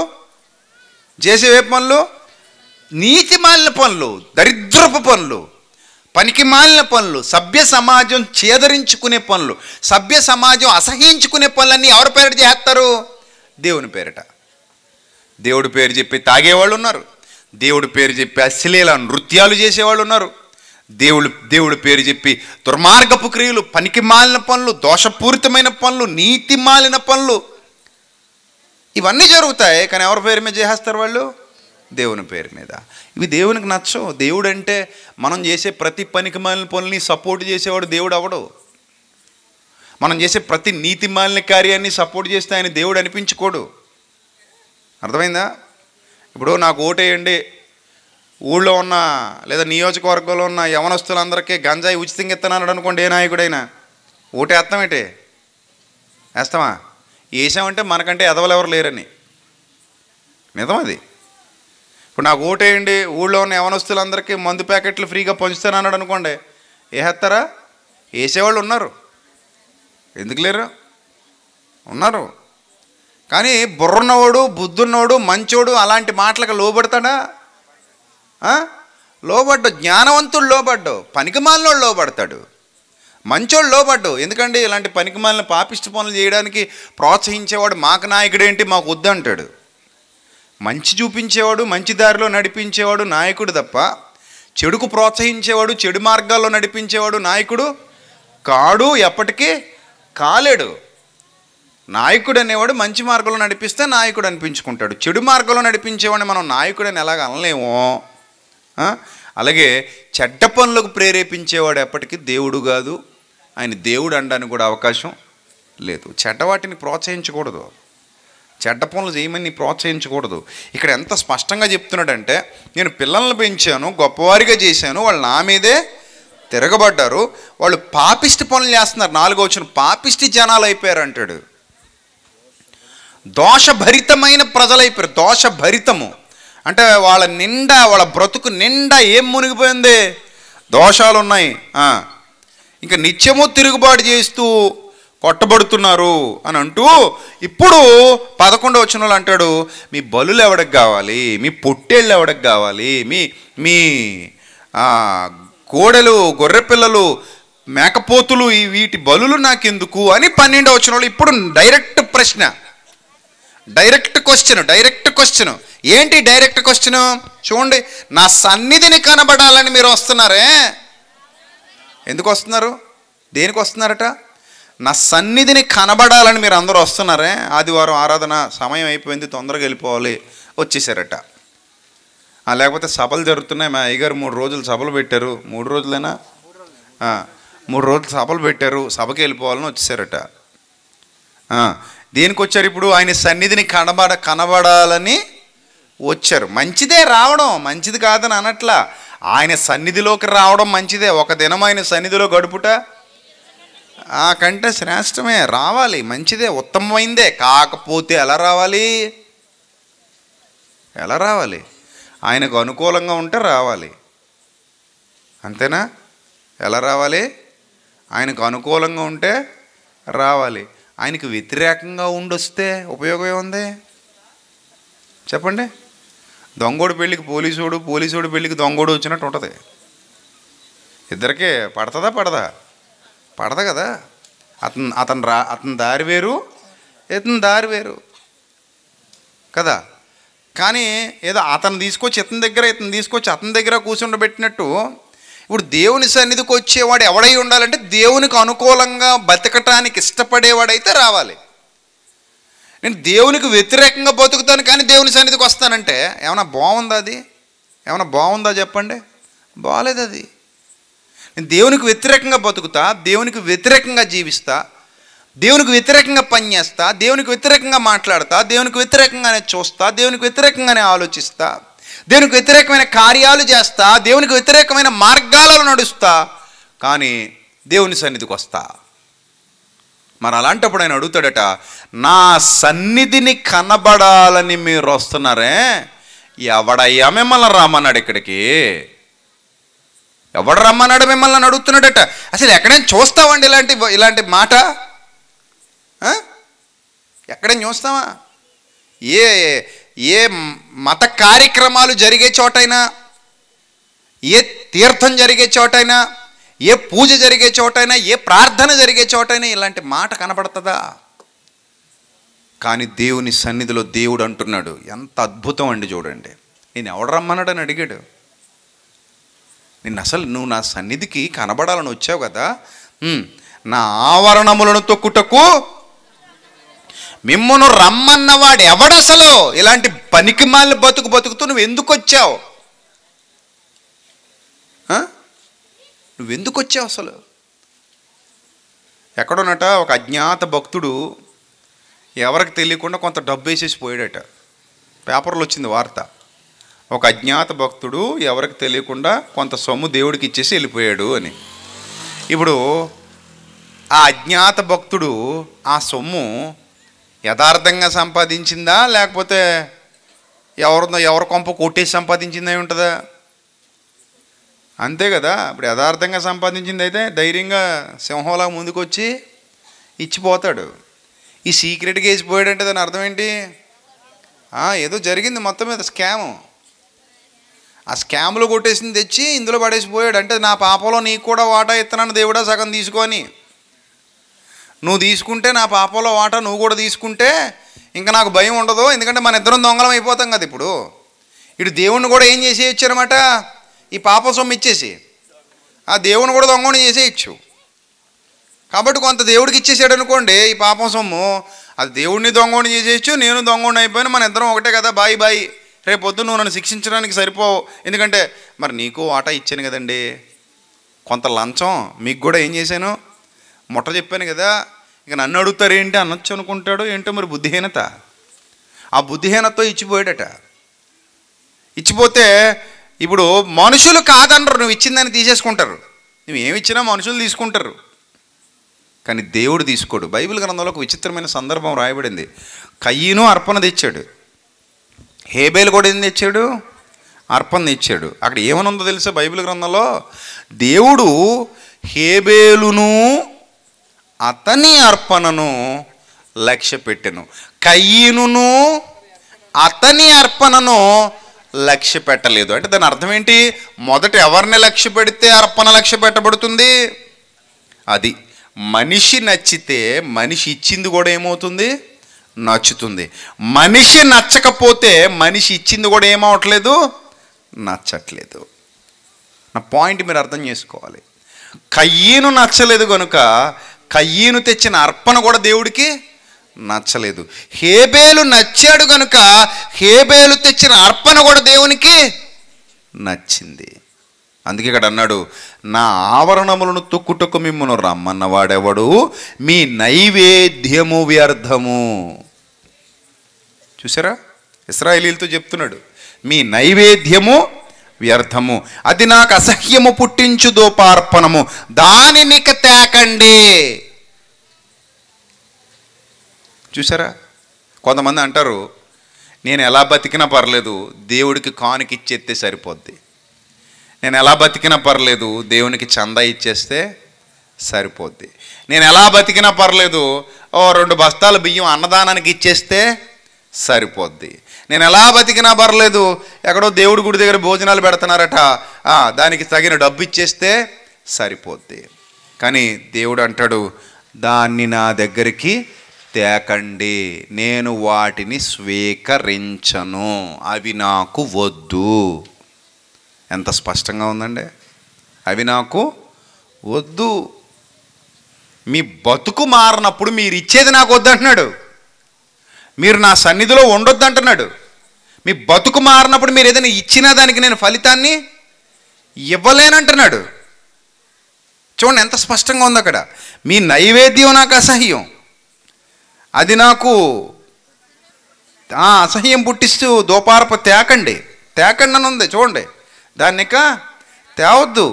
నీతి మాలిన పనులు, దరిద్రపు పనులు, పనికి మాలిన పనులు, సభ్య సమాజం చేదరించుకునే పనులు, సభ్య సమాజం అసహించుకునే పనులన్నీ ఎవరి పేరిట చేస్తారు? దేవుని పేరిట. దేవుడి పేరు చెప్పి తాగేవాళ్ళు ఉన్నారు, దేవుడి పేరు చెప్పి అశ్లీల నృత్యాలు చేసేవాళ్ళు ఉన్నారు, దేవుడి పేరు చెప్పి దుర్మార్గపు క్రియలు, పనికి మాలిన పనులు, దోషపూరితమైన పనులు, నీతి మాలిన పనులు, ఇవన్నీ జరుగుతాయి. కానీ ఎవరి పేరు మీద చేసేస్తారు వాళ్ళు? దేవుని పేరు మీద. ఇవి దేవునికి నచ్చవు. దేవుడు అంటే మనం చేసే ప్రతి పనికి మాలిన పనుల్ని సపోర్ట్ చేసేవాడు దేవుడు అవడు. మనం చేసే ప్రతి నీతి మాలిన కార్యాన్ని సపోర్ట్ చేస్తే ఆయన దేవుడు అనిపించుకోడు. అర్థమైందా? ఇప్పుడు నాకు ఓటేయండి, ఊళ్ళో ఉన్న లేదా నియోజకవర్గంలో ఉన్న యవనస్తులందరికీ గంజాయి ఉచితంగా ఇస్తున్నాడు అనుకోండి, ఏ నాయకుడైనా ఓటేస్తామేంటి? వేస్తామా? వేసామంటే మనకంటే ఎదవలు ఎవరు లేరని. నిజం అది. ఇప్పుడు నాకు ఓటేయండి, ఊళ్ళో ఉన్న యవనస్తులందరికీ మందు ప్యాకెట్లు ఫ్రీగా పంచుతానన్నాడు అనుకోండి, వేసేస్తారా? వేసేవాళ్ళు ఉన్నారు. ఎందుకు లేరు? ఉన్నారు. కానీ బుర్రున్నవాడు, బుద్ధున్నవాడు, మంచోడు అలాంటి మాటలకు లోబడతాడా? లోబడ్డు. జ్ఞానవంతుడు లోబడ్డు, పనికిమాలినోడు లోబడతాడు, మంచోడు లోబడ్డు. ఎందుకంటే ఇలాంటి పనికిమాలిన పాపిష్టి పనులు చేయడానికి ప్రోత్సహించేవాడు మాకు నాయకుడేంటి, మాకు వద్దంటాడు. మంచి చూపించేవాడు, మంచి దారిలో నడిపించేవాడు నాయకుడు తప్ప, చెడుకు ప్రోత్సహించేవాడు, చెడు మార్గాల్లో నడిపించేవాడు నాయకుడు కాడు, ఎప్పటికీ కాలేడు. నాయకుడు అనేవాడు మంచి మార్గంలో నడిపిస్తే నాయకుడు అనిపించుకుంటాడు. చెడు మార్గంలో నడిపించేవాడిని మనం నాయకుడని ఎలాగ అనలేమో, అలాగే చెడ్డ పనులకు ప్రేరేపించేవాడు ఎప్పటికీ దేవుడు కాదు, ఆయన దేవుడు అనడానికి కూడా అవకాశం లేదు. చెడ్డ వాటిని ప్రోత్సహించకూడదు, చెడ్డ పనులు చేయమని ప్రోత్సహించకూడదు. ఇక్కడ ఎంత స్పష్టంగా చెప్తున్నాడంటే, నేను పిల్లల్ని పెంచాను, గొప్పవారిగా చేశాను, వాళ్ళు నా మీదే తిరగబడ్డారు, వాళ్ళు పాపిష్టి పనులు చేస్తున్నారు. 4వ వచనం, పాపిష్టి జనాలు అయిపోయారు అంటాడు. దోషభరితమైన ప్రజలైపోయారు. దోషభరితము అంటే వాళ్ళ నిండా, వాళ్ళ బ్రతుకు నిండా ఏం మునిగిపోయింది? దోషాలు ఉన్నాయి. ఇంకా నిత్యము తిరుగుబాటు చేస్తూ కొట్టబడుతున్నారు అని అంటూ, ఇప్పుడు 11వ వచనంలో అంటాడు, మీ బలులు ఎవడికి కావాలి, మీ పొట్టేళ్ళు ఎవడికి కావాలి, మీ కోడెలు, గొర్రెపిల్లలు, మేకపోతులు, వీటి బలులు నాకెందుకు అని 12వ వచనంలో ఇప్పుడు డైరెక్ట్ ప్రశ్న, డైరెక్ట్ క్వశ్చన్. ఏంటి డైరెక్ట్ క్వశ్చన్? చూడండి, నా సన్నిధిని కనబడాలని మీరు వస్తున్నారే. ఎందుకు వస్తున్నారు? దేనికి వస్తున్నారట? నా సన్నిధిని కనబడాలని మీరు అందరూ వస్తున్నారే. ఆదివారం ఆరాధన సమయం అయిపోయింది, తొందరగా వెళ్ళిపోవాలి, వచ్చేసారట. లేకపోతే సభలు జరుగుతున్నాయి, మా అయ్యగారు 3 రోజులు సభలు పెట్టారు, 3 రోజులైనా 3 రోజులు సభలు పెట్టారు, సభకి వెళ్ళిపోవాలని వచ్చేసారట. దేనికి వచ్చారు? ఇప్పుడు ఆయన సన్నిధిని కనబడాలని వచ్చారు. మంచిదే రావడం, మంచిది కాదని అనట్లా. ఆయన సన్నిధిలోకి రావడం మంచిదే. ఒక దినం ఆయన సన్నిధిలో గడుపుట కంటే శ్రేష్టమే. రావాలి, మంచిదే, ఉత్తమమైందే. కాకపోతే ఎలా రావాలి? ఆయనకు అనుకూలంగా ఉంటే రావాలి, అంతేనా? ఎలా రావాలి? ఆయనకు అనుకూలంగా ఉంటే రావాలి. ఆయనకు వ్యతిరేకంగా ఉండొస్తే ఉపయోగం ఏముంది చెప్పండి? దొంగోడు పెళ్ళికి పోలీసోడు, పోలీసోడు పెళ్ళికి దొంగోడు వచ్చినట్టు ఉంటుంది. ఇద్దరికే పడతదా పడదా కదా. అతని దారి వేరు, ఇతని దారి వేరు కదా. కానీ ఏదో అతను తీసుకొచ్చి ఇతని తీసుకొచ్చి అతని దగ్గర కూర్చుండబెట్టినట్టు ఇప్పుడు దేవుని సన్నిధికి వచ్చేవాడు ఎవడై ఉండాలంటే దేవునికి అనుకూలంగా బతకటానికి ఇష్టపడేవాడైతే రావాలి. నేను దేవునికి వ్యతిరేకంగా బతుకుతాను కానీ దేవుని సన్నిధికి వస్తానంటే ఏమైనా బాగుందా? అది ఏమైనా బాగుందా చెప్పండి? బాగలేదు. అది నేను దేవునికి వ్యతిరేకంగా బతుకుతా, దేవునికి వ్యతిరేకంగా జీవిస్తా, దేవునికి వ్యతిరేకంగా పనిచేస్తా, దేవునికి వ్యతిరేకంగా మాట్లాడతా, దేవునికి వ్యతిరేకంగానే చూస్తా, దేవునికి వ్యతిరేకంగానే ఆలోచిస్తా, దేవునికి వ్యతిరేకమైన కార్యాలు చేస్తా, దేవునికి వ్యతిరేకమైన మార్గాలలో నడుస్తా, కానీ దేవుని సన్నిధికి వస్తా. మరి అలాంటప్పుడు ఆయన అడుగుతాడట, నా సన్నిధిని కనబడాలని మీరు వస్తున్నారే, ఎవడయ్యా మిమ్మల్ని రమ్మన్నాడు ఇక్కడికి? ఎవడు రమ్మన్నాడు మిమ్మల్ని అని అడుగుతున్నాడట. అసలు ఎక్కడైనా చూస్తావండి ఇలాంటి మాట? ఎక్కడైనా చూస్తావా? ఏ మత కార్యక్రమాలు జరిగే చోటైనా, ఏ తీర్థం జరిగే చోటైనా, ఏ పూజ జరిగే చోటైనా, ఏ ప్రార్థన జరిగే చోటైనా ఇలాంటి మాట కనబడుతుందా? కానీ దేవుని సన్నిధిలో దేవుడు అంటున్నాడు, ఎంత అద్భుతం అండి చూడండి. నేను ఎవడు రమ్మన్నాడని అడిగాడు. నువ్వు నా సన్నిధికి కనబడాలని వచ్చావు కదా, నా ఆవరణములను తొక్కుటకు మిమ్మను రమ్మన్నవాడు ఎవడసలు? ఇలాంటి పనికిమాలిన బతుకుతూ నువ్వు ఎందుకు వచ్చావు? నువ్వెందుకు వచ్చావు అసలు? ఎక్కడోనట ఒక అజ్ఞాత భక్తుడు ఎవరికి తెలియకుండా కొంత డబ్బు వేసేసి పోయాడట. పేపర్లో వచ్చింది వార్త. ఒక అజ్ఞాత భక్తుడు ఎవరికి తెలియకుండా కొంత సొమ్ము దేవుడికి ఇచ్చేసి వెళ్ళిపోయాడు అని. ఇప్పుడు ఆ అజ్ఞాత భక్తుడు ఆ సొమ్ము యథార్థంగా సంపాదించిందా, లేకపోతే ఎవరి కొంప కొట్టేసి సంపాదించిందా ఉంటుందా? అంతే కదా. ఇప్పుడు యథార్థంగా సంపాదించింది అయితే ధైర్యంగా సింహంలా ముందుకు వచ్చి ఇచ్చిపోతాడు. ఈ సీక్రెట్గా వేసిపోయాడంటే దాని అర్థం ఏంటి? ఏదో జరిగింది మొత్తం మీద స్కాము. ఆ స్కామ్లో కొట్టేసింది తెచ్చి ఇందులో పడేసిపోయాడు. అంటే నా పాపంలో నీకు కూడా వాటా ఇస్తున్నాను దేవుడా, సగం తీసుకొని. నువ్వు తీసుకుంటే నా పాపంలో వాటా నువ్వు కూడా తీసుకుంటే ఇంకా నాకు భయం ఉండదు, ఎందుకంటే మన ఇద్దరం దొంగలం అయిపోతాం కదా. ఇప్పుడు ఇటు దేవుణ్ణి కూడా ఏం చేసేయచ్చు అనమాట, ఈ పాప సొమ్ము ఇచ్చేసి ఆ దేవుని కూడా దొంగని చేసేయచ్చు. కాబట్టి కొంత దేవుడికి ఇచ్చేసాడు అనుకోండి ఈ పాపం సొమ్ము, అది దేవుడిని దొంగని చేసేయచ్చు, నేను దొంగని అయిపోయాను, మన ఇద్దరం ఒకటే కదా, బాయ్. రేపు పొద్దు నువ్వు నన్ను శిక్షించడానికి సరిపోవు, ఎందుకంటే మరి నీకు వాటా ఇచ్చాను కదండి, కొంత లంచం మీకు కూడా ఏం చేశాను మొట్ట చెప్పాను కదా, ఇక నన్ను అడుగుతారు ఏంటి అనొచ్చు అనుకుంటాడు. ఏంటో మరి బుద్ధిహీనత. ఆ బుద్ధిహీనతతో ఇచ్చిపోయాడట. ఇచ్చిపోతే ఇప్పుడు మనుషులు కాదనరు, నువ్వు ఇచ్చిందని తీసేసుకుంటారు. నువ్వు ఏమి ఇచ్చినా మనుషులు తీసుకుంటారు, కానీ దేవుడు తీసుకోడు. బైబిల్ గ్రంథంలో ఒక విచిత్రమైన సందర్భం రాయబడింది. కయ్యను అర్పణ తెచ్చాడు, హేబేలు కూడా ఏం తెచ్చాడు? అర్పణ తెచ్చాడు. అక్కడ ఏమని ఉందో తెలుసా బైబిల్ గ్రంథంలో? దేవుడు హేబేలును అతని అర్పణను లక్ష్య పెట్టెను, కయ్యనును అతని అర్పణను లక్ష్య పెట్టలేదు. అంటే దాని అర్థం ఏంటి? మొదట ఎవరిని లక్ష్య పెడితే అర్పణ లక్ష్య పెట్టబడుతుంది? అది మనిషి నచ్చితే మనిషి ఇచ్చింది కూడా ఏమవుతుంది? నచ్చుతుంది. మనిషి నచ్చకపోతే మనిషి ఇచ్చింది కూడా ఏమవట్లేదు? నచ్చట్లేదు. నా పాయింట్ మీరు అర్థం చేసుకోవాలి. కయ్యను నచ్చలేదు కనుక కయ్యను తెచ్చిన అర్పణ కూడా దేవుడికి నచ్చలేదు. హేబేలు నచ్చాడు కనుక హేబేలు తెచ్చిన అర్పణ కూడా దేవునికి నచ్చింది. అందుకే ఇక్కడ అన్నాడు, నా ఆవరణములను తొక్కుటకు మిమ్మను రమ్మన్నవాడెవడు, మీ నైవేద్యము వ్యర్థము. చూసారా, ఇశ్రాయేలీయులతో చెప్తున్నాడు, మీ నైవేద్యము వ్యర్థము, అది నాకు అసహ్యము పుట్టించు దోపార్పణము, దానినిక తేకండి. చూసారా, కొంతమంది అంటారు, నేను ఎలా బతికినా పర్లేదు దేవుడికి కానుక ఇచ్చేస్తే సరిపోద్ది, నేను ఎలా బతికినా పర్లేదు దేవునికి చందా ఇచ్చేస్తే సరిపోద్ది, నేను ఎలా బతికినా పర్లేదు 2 బస్తాల బియ్యం అన్నదానానికి ఇచ్చేస్తే సరిపోద్ది, నేను ఎలా బతికినా పర్లేదు ఎక్కడో దేవుడి గుడి దగ్గర భోజనాలు పెడుతున్నారట దానికి తగిన డబ్బు ఇచ్చేస్తే సరిపోద్ది. కానీ దేవుడు అంటాడు, దాన్ని నా దగ్గరికి తేకండి, నేను వాటిని స్వీకరించను, అవి నాకు వద్దు. ఎంత స్పష్టంగా ఉందండి. అవి నాకు వద్దు. మీ బతుకు మారినప్పుడు మీరు ఇచ్చేది నాకు వద్దంటున్నాడు. మీరు నా సన్నిధిలో ఉండొద్దు అంటున్నాడు. మీ బతుకు మారినప్పుడు మీరు ఏదైనా ఇచ్చినా దానికి నేను ఫలితాన్ని ఇవ్వలేనంటున్నాడు. చూడండి ఎంత స్పష్టంగా ఉంది అక్కడ. మీ నైవేద్యం నాకు అసహ్యం, అది నాకు అసహ్యం పుట్టిస్తూ దోపారపు తేకండి అని ఉంది. చూడండి, దాన్ని ఇక తేవద్దు.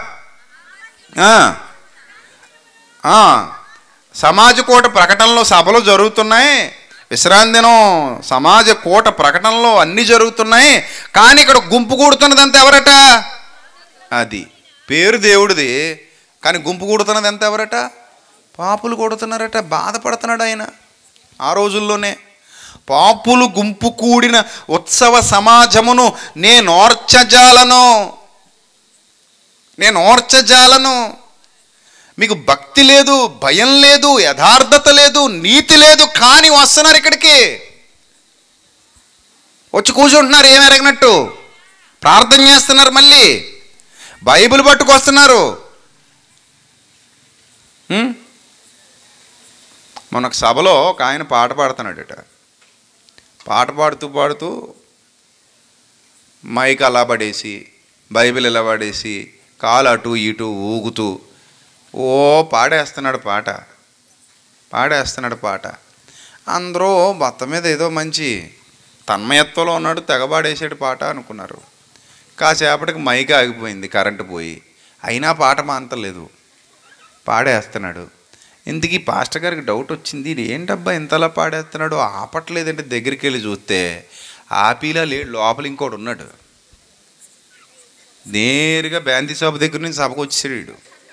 సమాజ కూట ప్రకటనలో సభలు జరుగుతున్నాయి, విశ్రాంతి దినం సమాజ కూట ప్రకటనలో అన్నీ జరుగుతున్నాయి. కానీ ఇక్కడ గుంపు కూడుతున్నదంతా ఎవరట? అది పేరు దేవుడిది, కానీ గుంపు కూడుతున్నది ఎంత ఎవరట? పాపులు కూడుతున్నారట. బాధపడుతున్నాడు ఆయన. ఆ రోజుల్లోనే పాపులు గుంపు కూడిన ఉత్సవ సమాజమును నేను ఓర్చజాలను. మీకు భక్తి లేదు, భయం లేదు, యథార్థత లేదు, నీతి లేదు, కానీ వస్తున్నారు ఇక్కడికి, వచ్చి కూర్చుంటున్నారు ఏమి ఎరగనట్టు, ప్రార్థన చేస్తున్నారు, మళ్ళీ బైబిల్ పట్టుకొస్తున్నారు. మనకు సభలో ఒక ఆయన పాట పాడుతున్నాడట. పాట పాడుతూ మైక్ అలా పడేసి, బైబిల్ ఇలా పడేసి, కాలు అటు ఇటు ఊగుతూ పాడేస్తున్నాడు పాట. అందరూ మొత్తం మీద ఏదో మంచి తన్మయత్వంలో ఉన్నాడు, తెగబాడేసాడు పాట అనుకున్నారు. కాసేపటికి మైక్ ఆగిపోయింది, కరెంటు పోయి. అయినా పాట మాంతలేదు, పాడేస్తున్నాడు. ఇంతకీ పాస్టర్ గారికి డౌట్ వచ్చింది, ఏంటబ్బా ఇంతలా పాడేస్తున్నాడు, ఆపట్లేదంటే దగ్గరికి వెళ్ళి చూస్తే ఆపిలా లేడు, లోపల ఇంకోటి ఉన్నాడు. నేరుగా బ్యాంతి సభ దగ్గర నుంచి సభకు వచ్చేసాడు.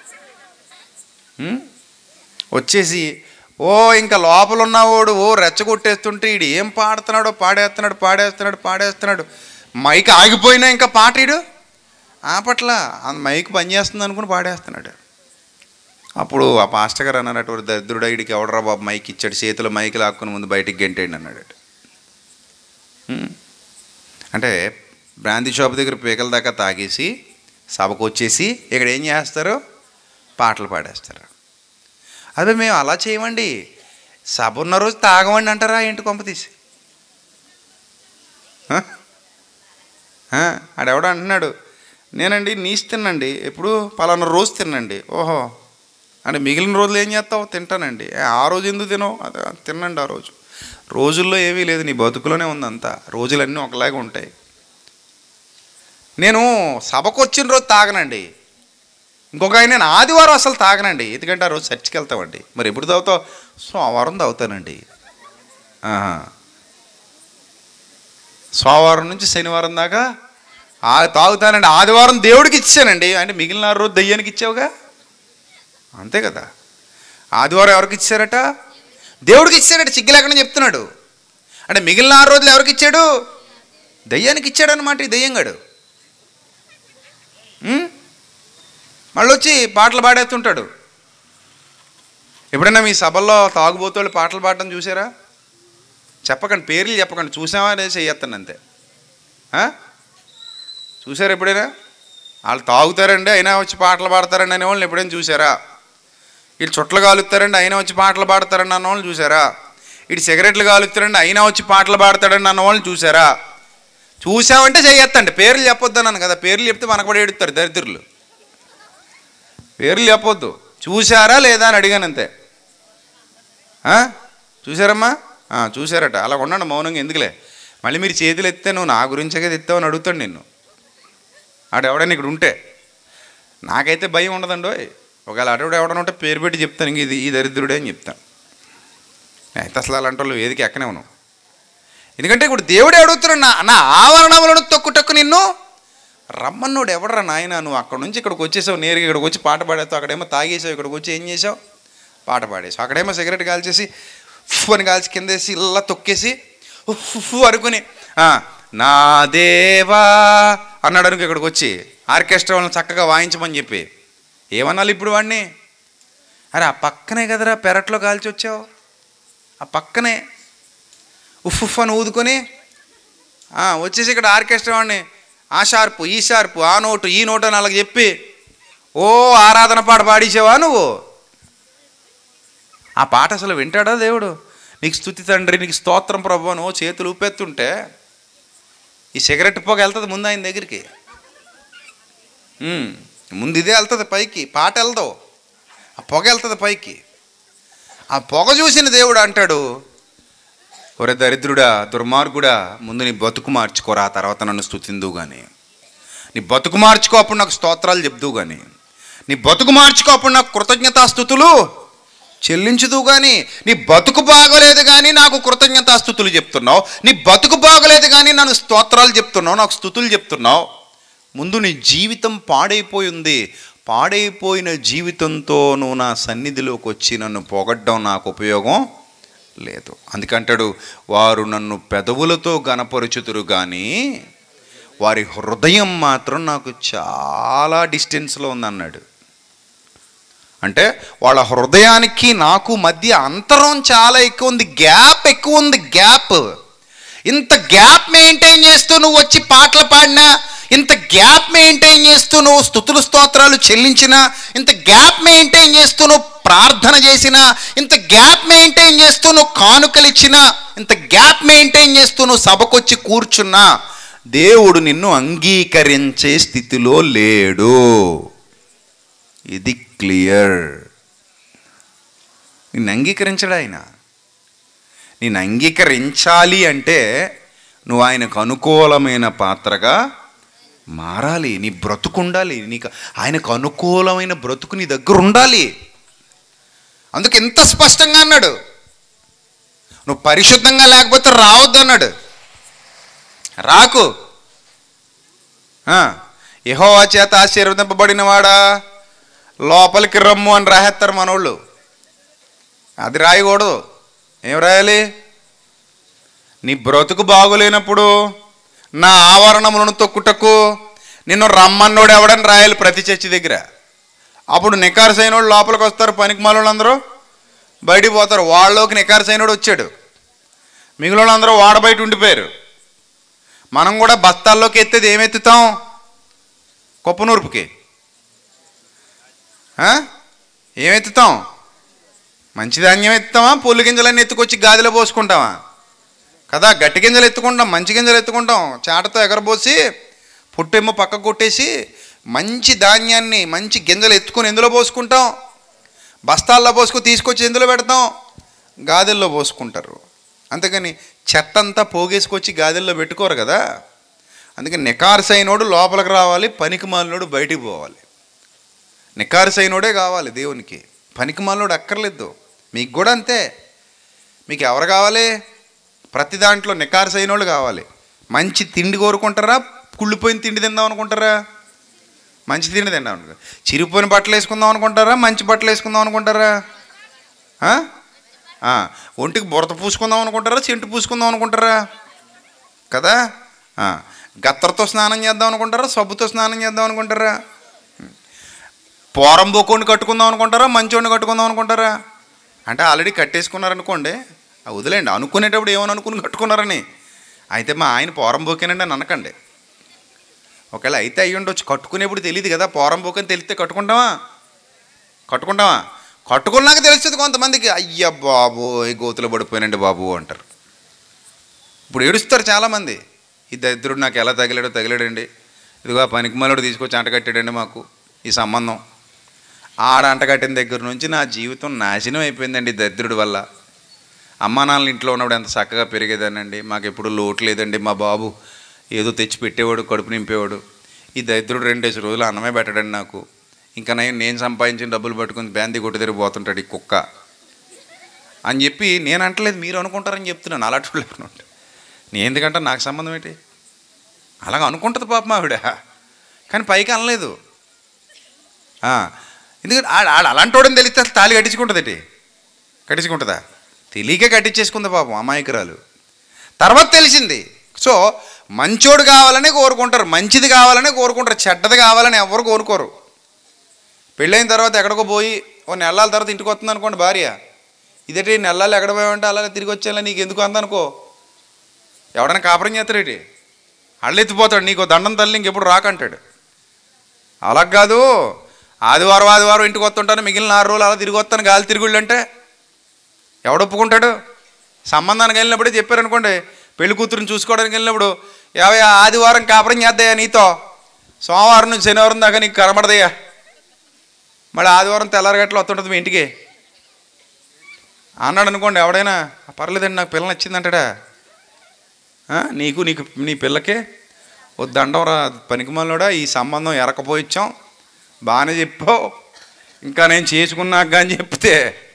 వచ్చేసి ఇంకా లోపల ఉన్నవాడు రెచ్చగొట్టేస్తుంటే ఈడు ఏం పాడుతున్నాడో పాడేస్తున్నాడు. మైక్ ఆగిపోయినా ఇంకా పాట ఈడు ఆపట్ల, మైక్ పనిచేస్తుంది అనుకుని పాడేస్తున్నాడు. అప్పుడు ఆ పాస్టర్ గారు అన్నారట, దరిద్రుడా ఈడికి ఎవడరా బాబు మైక్ ఇచ్చాడు, చేతిలో మైక్ లాక్కుని ముందు బయటికి గెంటేయండి అన్నాడు. అంటే బ్రాంతి షాప్ దగ్గర పీకల దాకా తాగేసి సభకు వచ్చేసి ఇక్కడ ఏం చేస్తారు? పాటలు పాడేస్తారు. అదే మేము అలా చేయమండి, సభ ఉన్న రోజు తాగమండి అంటారా ఏంటి కొంప తీసి? ఆడెవడో అంటున్నాడు, నేనండి నీసు తిన్నండి, ఎప్పుడు పలానా రోజు తిన్నండి. ఓహో అంటే మిగిలిన రోజులు ఏం చేస్తావు? తింటానండి. ఆ రోజు ఎందుకు తినవు? అదే తినండి. ఆ రోజుల్లో ఏమీ లేదు, నీ బతుకులోనే ఉంది అంతా. రోజులన్నీ ఒకలాగా ఉంటాయి. నేను సభకు వచ్చిన రోజు తాగనండి, ఇంకొక ఆయన నేను ఆదివారం అసలు తాగనండి, ఎందుకంటే ఆ రోజు చర్చికి వెళ్తామండి. మరి ఎప్పుడు తాగుతావు? సోమవారం తాగుతానండి. సోమవారం నుంచి శనివారం దాకా తాగుతానండి. ఆదివారం దేవుడికి ఇచ్చానండి, అంటే మిగిలిన రోజు దయ్యానికి ఇచ్చావుగా, అంతే కదా. ఆదివారం ఎవరికి ఇచ్చారట? దేవుడికి ఇచ్చాడట, సిగ్గు లేకుండా చెప్తున్నాడు. అంటే మిగిలిన 6 రోజులు ఎవరికి ఇచ్చాడు? దయ్యానికి ఇచ్చాడనమాట ఈ దయ్యంగాడు. మళ్ళీ వచ్చి పాటలు పాడేస్తుంటాడు. ఎప్పుడైనా మీ సభల్లో తాగుబోతోళ్ళు పాటలు పాడటం చూసారా? చెప్పకండి, పేర్లు చెప్పకండి, చూసామా అనేది చెయ్యొస్తాను అంతే. చూసారా ఎప్పుడైనా? వాళ్ళు తాగుతారండి అయినా వచ్చి పాటలు పాడతారండి అనే వాళ్ళని ఎప్పుడైనా చూసారా? వీళ్ళు చుట్టలు కాలుస్తారండి అయినా వచ్చి పాటలు పాడతారండి అన్న వాళ్ళని చూసారా? వీడు సిగరెట్లు కాలుస్తారండి అయినా వచ్చి పాటలు పాడతాడండి అన్న వాళ్ళని చూసారా? చూసామంటే చెయ్యొద్దండి, పేర్లు చెప్పొద్దన్నాను కదా. పేర్లు చెప్తే మనకు కూడా ఏడుస్తారు దరిద్రులు. పేర్లు చెప్పొద్దు, చూసారా లేదా అని అడిగాను అంతే. చూసారమ్మా? చూసారట. అలా ఉండండి మౌనంగా, ఎందుకులే మళ్ళీ మీరు చేతులు ఎత్తే నువ్వు నా గురించే కదా ఎత్తావు అని అడుగుతాడు నిన్ను. ఆడు ఎవడైనా ఇక్కడ ఉంటే. నాకైతే భయం ఉండదండి. ఒకవేళ అటు ఎవడన్నా ఉంటే పేరు పెట్టి చెప్తాను, ఇంక ఇది ఈ దరిద్రుడే అని చెప్తాను. అయితే అసలు అలాంటి వాళ్ళు వేదిక ఎక్కనే ఉన్నావు. ఎందుకంటే ఇప్పుడు దేవుడే అడుగుతున్నాడు, నా ఆవరణములను తొక్కు నిన్ను రమ్మన్నోడు ఎవడరా నాయన, నువ్వు అక్కడ నుంచి ఇక్కడికి వచ్చేసావు, నేరుగా ఇక్కడికి వచ్చి పాట పాడేస్తావు, అక్కడేమో తాగేసావు, ఇక్కడికి వచ్చి ఏం చేసావు? పాట పాడేసావు. అక్కడేమో సిగరెట్ కాల్చేసి ఉఫ్ అని కాల్చి కిందేసి ఇలా తొక్కేసి ఉఫ్ అనుకుని నా దేవా అన్నాడు అనుకో, ఇక్కడికి వచ్చి ఆర్కెస్ట్రా వాళ్ళని చక్కగా వాయించమని చెప్పి ఏమనాలి ఇప్పుడు వాడిని? అరే ఆ పక్కనే కదరా పెరట్లో కాల్చి వచ్చావు, ఆ పక్కనే ఉఫ్ అని ఊదుకొని వచ్చేసి ఇక్కడ ఆర్కెస్ట్రా వాడిని ఆ షార్పు ఈ షార్పు ఆ నోటు ఈ నోటు అని అలాగ చెప్పి ఓ ఆరాధన పాట పాడించేవా నువ్వు? ఆ పాట అసలు వింటాడా దేవుడు? నీకు స్తుతి తండ్రి, నీకు స్తోత్రం ప్రభు అని చేతులు ఊపెత్తుంటే ఈ సిగరెట్ పొగ వెళ్తుంది ముందు ఆయన దగ్గరికి. ముందు ఇదే వెళ్తుంది పైకి, పాట వెళ్దావు, ఆ పొగ వెళ్తుంది పైకి. ఆ పొగ చూసిన దేవుడు అంటాడు, ఒరే దరిద్రుడా దుర్మార్గుడా, ముందు నీ బతుకు మార్చుకోరా, ఆ తర్వాత నన్ను స్తుతిందువు కానీ. నీ బతుకు మార్చుకో, అప్పుడు నాకు స్తోత్రాలు చెప్దువు కానీ. నీ బతుకు మార్చుకో, అప్పుడు నాకు కృతజ్ఞతాస్తుతులు చెల్లించుదువు కానీ. నీ బతుకు బాగలేదు కానీ నాకు కృతజ్ఞతాస్తుతులు చెప్తున్నావు, నీ బతుకు బాగలేదు కానీ నన్ను స్తోత్రాలు చెప్తున్నావు, నాకు స్తుతులు చెప్తున్నావు. ముందు నీ జీవితం పాడైపోయి ఉంది. పాడైపోయిన జీవితంతో నువ్వు నా సన్నిధిలోకి వచ్చి నన్ను పొగడ్డం నాకు ఉపయోగం లేదు. అందుకంటాడు, వారు నన్ను పెదవులతో గనపరుచుతురు కానీ వారి హృదయం మాత్రం నాకు చాలా డిస్టెన్స్లో ఉందన్నాడు. అంటే వాళ్ళ హృదయానికి నాకు మధ్య అంతరం చాలా ఎక్కువ ఉంది, గ్యాప్ ఎక్కువ ఉంది, గ్యాప్. ఇంత గ్యాప్ మెయింటైన్ చేస్తూ నువ్వు వచ్చి పాటలు పాడినా, ఇంత గ్యాప్ మెయింటైన్ చేస్తూ నువ్వు స్తుతులు స్తోత్రాలు చెల్లించినా, ఇంత గ్యాప్ మెయింటైన్ చేస్తూ నువ్వు ప్రార్థన చేసినా, ఇంత గ్యాప్ మెయింటైన్ చేస్తూ నువ్వు కానుకలు ఇచ్చినా, ఇంత గ్యాప్ మెయింటైన్ చేస్తూ నువ్వు సభకొచ్చి కూర్చున్నా, దేవుడు నిన్ను అంగీకరించే స్థితిలో లేడు. ఇది క్లియర్. నిన్ను అంగీకరించడు ఆయన. నిన్ను అంగీకరించాలి అంటే నువ్వు ఆయనకు అనుకూలమైన పాత్రగా మారాలి. నీ బ్రతుకు ఉండాలి, నీకు ఆయనకు అనుకూలమైన బ్రతుకు నీ దగ్గర ఉండాలి. అందుకు ఎంత స్పష్టంగా అన్నాడు, నువ్వు పరిశుద్ధంగా లేకపోతే రావద్దు అన్నాడు. రాకు. యెహోవా చేత ఆశీర్వదింపబడిన వాడా లోపలికి రమ్ము అని రాసేస్తారు మనోళ్ళు. అది రాయకూడదు. ఏం రాయాలి? నీ బ్రతుకు బాగులేనప్పుడు నా ఆవరణములను తొక్కుటకు నిన్ను రమ్మన్నోడు ఎవడని రాయాలి ప్రతి చర్చి దగ్గర. అప్పుడు నికార్సైనోడు లోపలికి వస్తారు, పనికి మాలోళ్ళు అందరూ బయటికి పోతారు. వాళ్ళలోకి నికార్సైనోడు వచ్చాడు, మిగిలిన వాళ్ళందరూ వాడ బయట ఉండిపోయారు. మనం కూడా బస్తాల్లోకి ఎత్తేది ఏమెత్తుతాం? కొప్పనూర్పుకి ఏమెత్తుతాం? మంచి ధాన్యం ఎత్తుతామా? పుల్లు గింజలన్నీ ఎత్తుకొచ్చి గాదిలో పోసుకుంటామా? కదా, గట్టి గింజలు ఎత్తుకుంటాం, మంచి గింజలు ఎత్తుకుంటాం, చాటతో ఎగరబోసి పుట్టేమో పక్క కొట్టేసి మంచి ధాన్యాన్ని మంచి గింజలు ఎత్తుకొని ఎందులో పోసుకుంటాం? బస్తాల్లో పోసుకొని తీసుకొచ్చి ఎందులో పెడతాం? గాదెల్లో పోసుకుంటారు. అంతేకాని చెత్త అంతా పోగేసుకొచ్చి గాదెల్లో పెట్టుకోరు కదా. అందుకని నికార్సైనోడు లోపలికి రావాలి, పనికి మాలినోడు బయటికి పోవాలి. నికార్సైనోడే కావాలి దేవునికి, పనికి మాలినోడు అక్కర్లేదు. మీకు కూడా అంతే. మీకు ఎవరు కావాలి? ప్రతి దాంట్లో నికార్సైనోళ్ళు కావాలి. మంచి తిండి కోరుకుంటారా? కుళ్ళిపోయిన తిండి తిందాం అనుకుంటారా? మంచి తిండి తిందాం అనుకుంటారా? చిరిగిపోయిన బట్టలు వేసుకుందాం అనుకుంటారా? మంచి బట్టలు వేసుకుందాం అనుకుంటారా? ఒంటికి బురద పూసుకుందాం అనుకుంటారా? చెంటు పూసుకుందాం అనుకుంటారా? కదా. గత్తరతో స్నానం చేద్దాం అనుకుంటారా? సబ్బుతో స్నానం చేద్దాం అనుకుంటారా? పోరం బోకోండి కట్టుకుందాం అనుకుంటారా? మంచోడిని కట్టుకుందాం అనుకుంటారా? అంటే ఆల్రెడీ కట్టేసుకున్నారనుకోండి, వదిలేండి. అనుకునేటప్పుడు ఏమని అనుకుని కట్టుకున్నారని. అయితే మా ఆయన పోరం బోకేనండి అని అనకండి. ఒకవేళ అయితే అయ్యి ఉండొచ్చు, కట్టుకునేప్పుడు తెలియదు కదా. పోరం బోకని తెలిస్తే కట్టుకుంటామా? కట్టుకున్నాక తెలుస్తుంది కొంతమందికి. అయ్య బాబు గోతులు పడిపోయానండి బాబు అంటారు. ఇప్పుడు ఏడుస్తారు చాలామంది, ఈ దరిద్రుడు నాకు ఎలా తగిలాడండి, ఇదిగో పనికి మళ్ళీ తీసుకొచ్చి అంటగట్టాడండి మాకు ఈ సంబంధం. ఆడ అంటగట్టిన దగ్గర నుంచి నా జీవితం నాశనం అయిపోయిందండి దరిద్రుడి వల్ల. అమ్మా నాన్నలు ఇంట్లో ఉన్నప్పుడు ఎంత చక్కగా పెరిగేదానండి, మాకు ఎప్పుడు లోటు లేదండి, మా బాబు ఏదో తెచ్చి పెట్టేవాడు, కడుపు నింపేవాడు. ఈ దరిద్రుడు 2 రోజులు అన్నమే పెట్టడండి నాకు. ఇంకా నేను సంపాదించిన డబ్బులు పట్టుకుని బ్యాందీ కొట్టు దగ్గర పోతుంటాడు ఈ కుక్క అని చెప్పి నేను అంటలేదు, మీరు అనుకుంటారని చెప్తున్నాను. అలాంటి వాళ్ళు నేను ఎందుకంటే నాకు సంబంధం ఏంటి? అలాగ అనుకుంటుంది పాపం ఆవిడ, కానీ పైకి అనలేదు. ఎందుకంటే ఆడ అలాంటి వాడని తెలిస్తే అసలు తాళి కట్టించుకుంటుందా? తెలియక కట్టించేసుకుంది పాపం అమాయకురాలు. తర్వాత తెలిసింది. సో మంచోడు కావాలని కోరుకుంటారు, మంచిది కావాలని కోరుకుంటారు, చెడ్డది కావాలని ఎవరు కోరుకోరు. పెళ్ళైన తర్వాత ఎక్కడికో పోయి ఓ నెలల తర్వాత ఇంటికి వస్తుంది అనుకోండి భార్య, ఇదేంటి నెలలు ఎక్కడ పోయామంటే అలాగే తిరిగి వచ్చేలా నీకు ఎందుకు అందనుకో, ఎవడైనా కాపురం చేస్తారేటి, అళ్ళెత్తిపోతాడు, నీకు దండం తల్లి ఇంకెప్పుడు రాకంటాడు. అలా కాదు, ఆదివారం ఇంటికి వస్తుంటాను, మిగిలిన 6 రోజులు అలా తిరిగి వస్తాను గాలి తిరుగుళ్ళు అంటే ఎవడు ఒప్పుకుంటాడు? సంబంధానికి వెళ్ళినప్పుడే చెప్పారనుకోండి, పెళ్లి కూతురుని చూసుకోవడానికి వెళ్ళినప్పుడు, ఆదివారం కాపురం చేద్దాయా నీతో, సోమవారం నుంచి శనివారం దాకా నీకు కనబడదయ్యా, మళ్ళీ ఆదివారం తెల్లారగట్లో వస్తుంటుంది మీ ఇంటికి అన్నాడు అనుకోండి. ఎవడైనా పర్లేదండి నాకు పిల్ల నచ్చిందంటాడా? నీకు నీ పిల్లకే వద్దండం రా పనికిమాలోడా, ఈ సంబంధం ఎరకపోయిచ్చాం, బాగానే చెప్పావు, ఇంకా నేను చేసుకున్నాక అని చెప్తే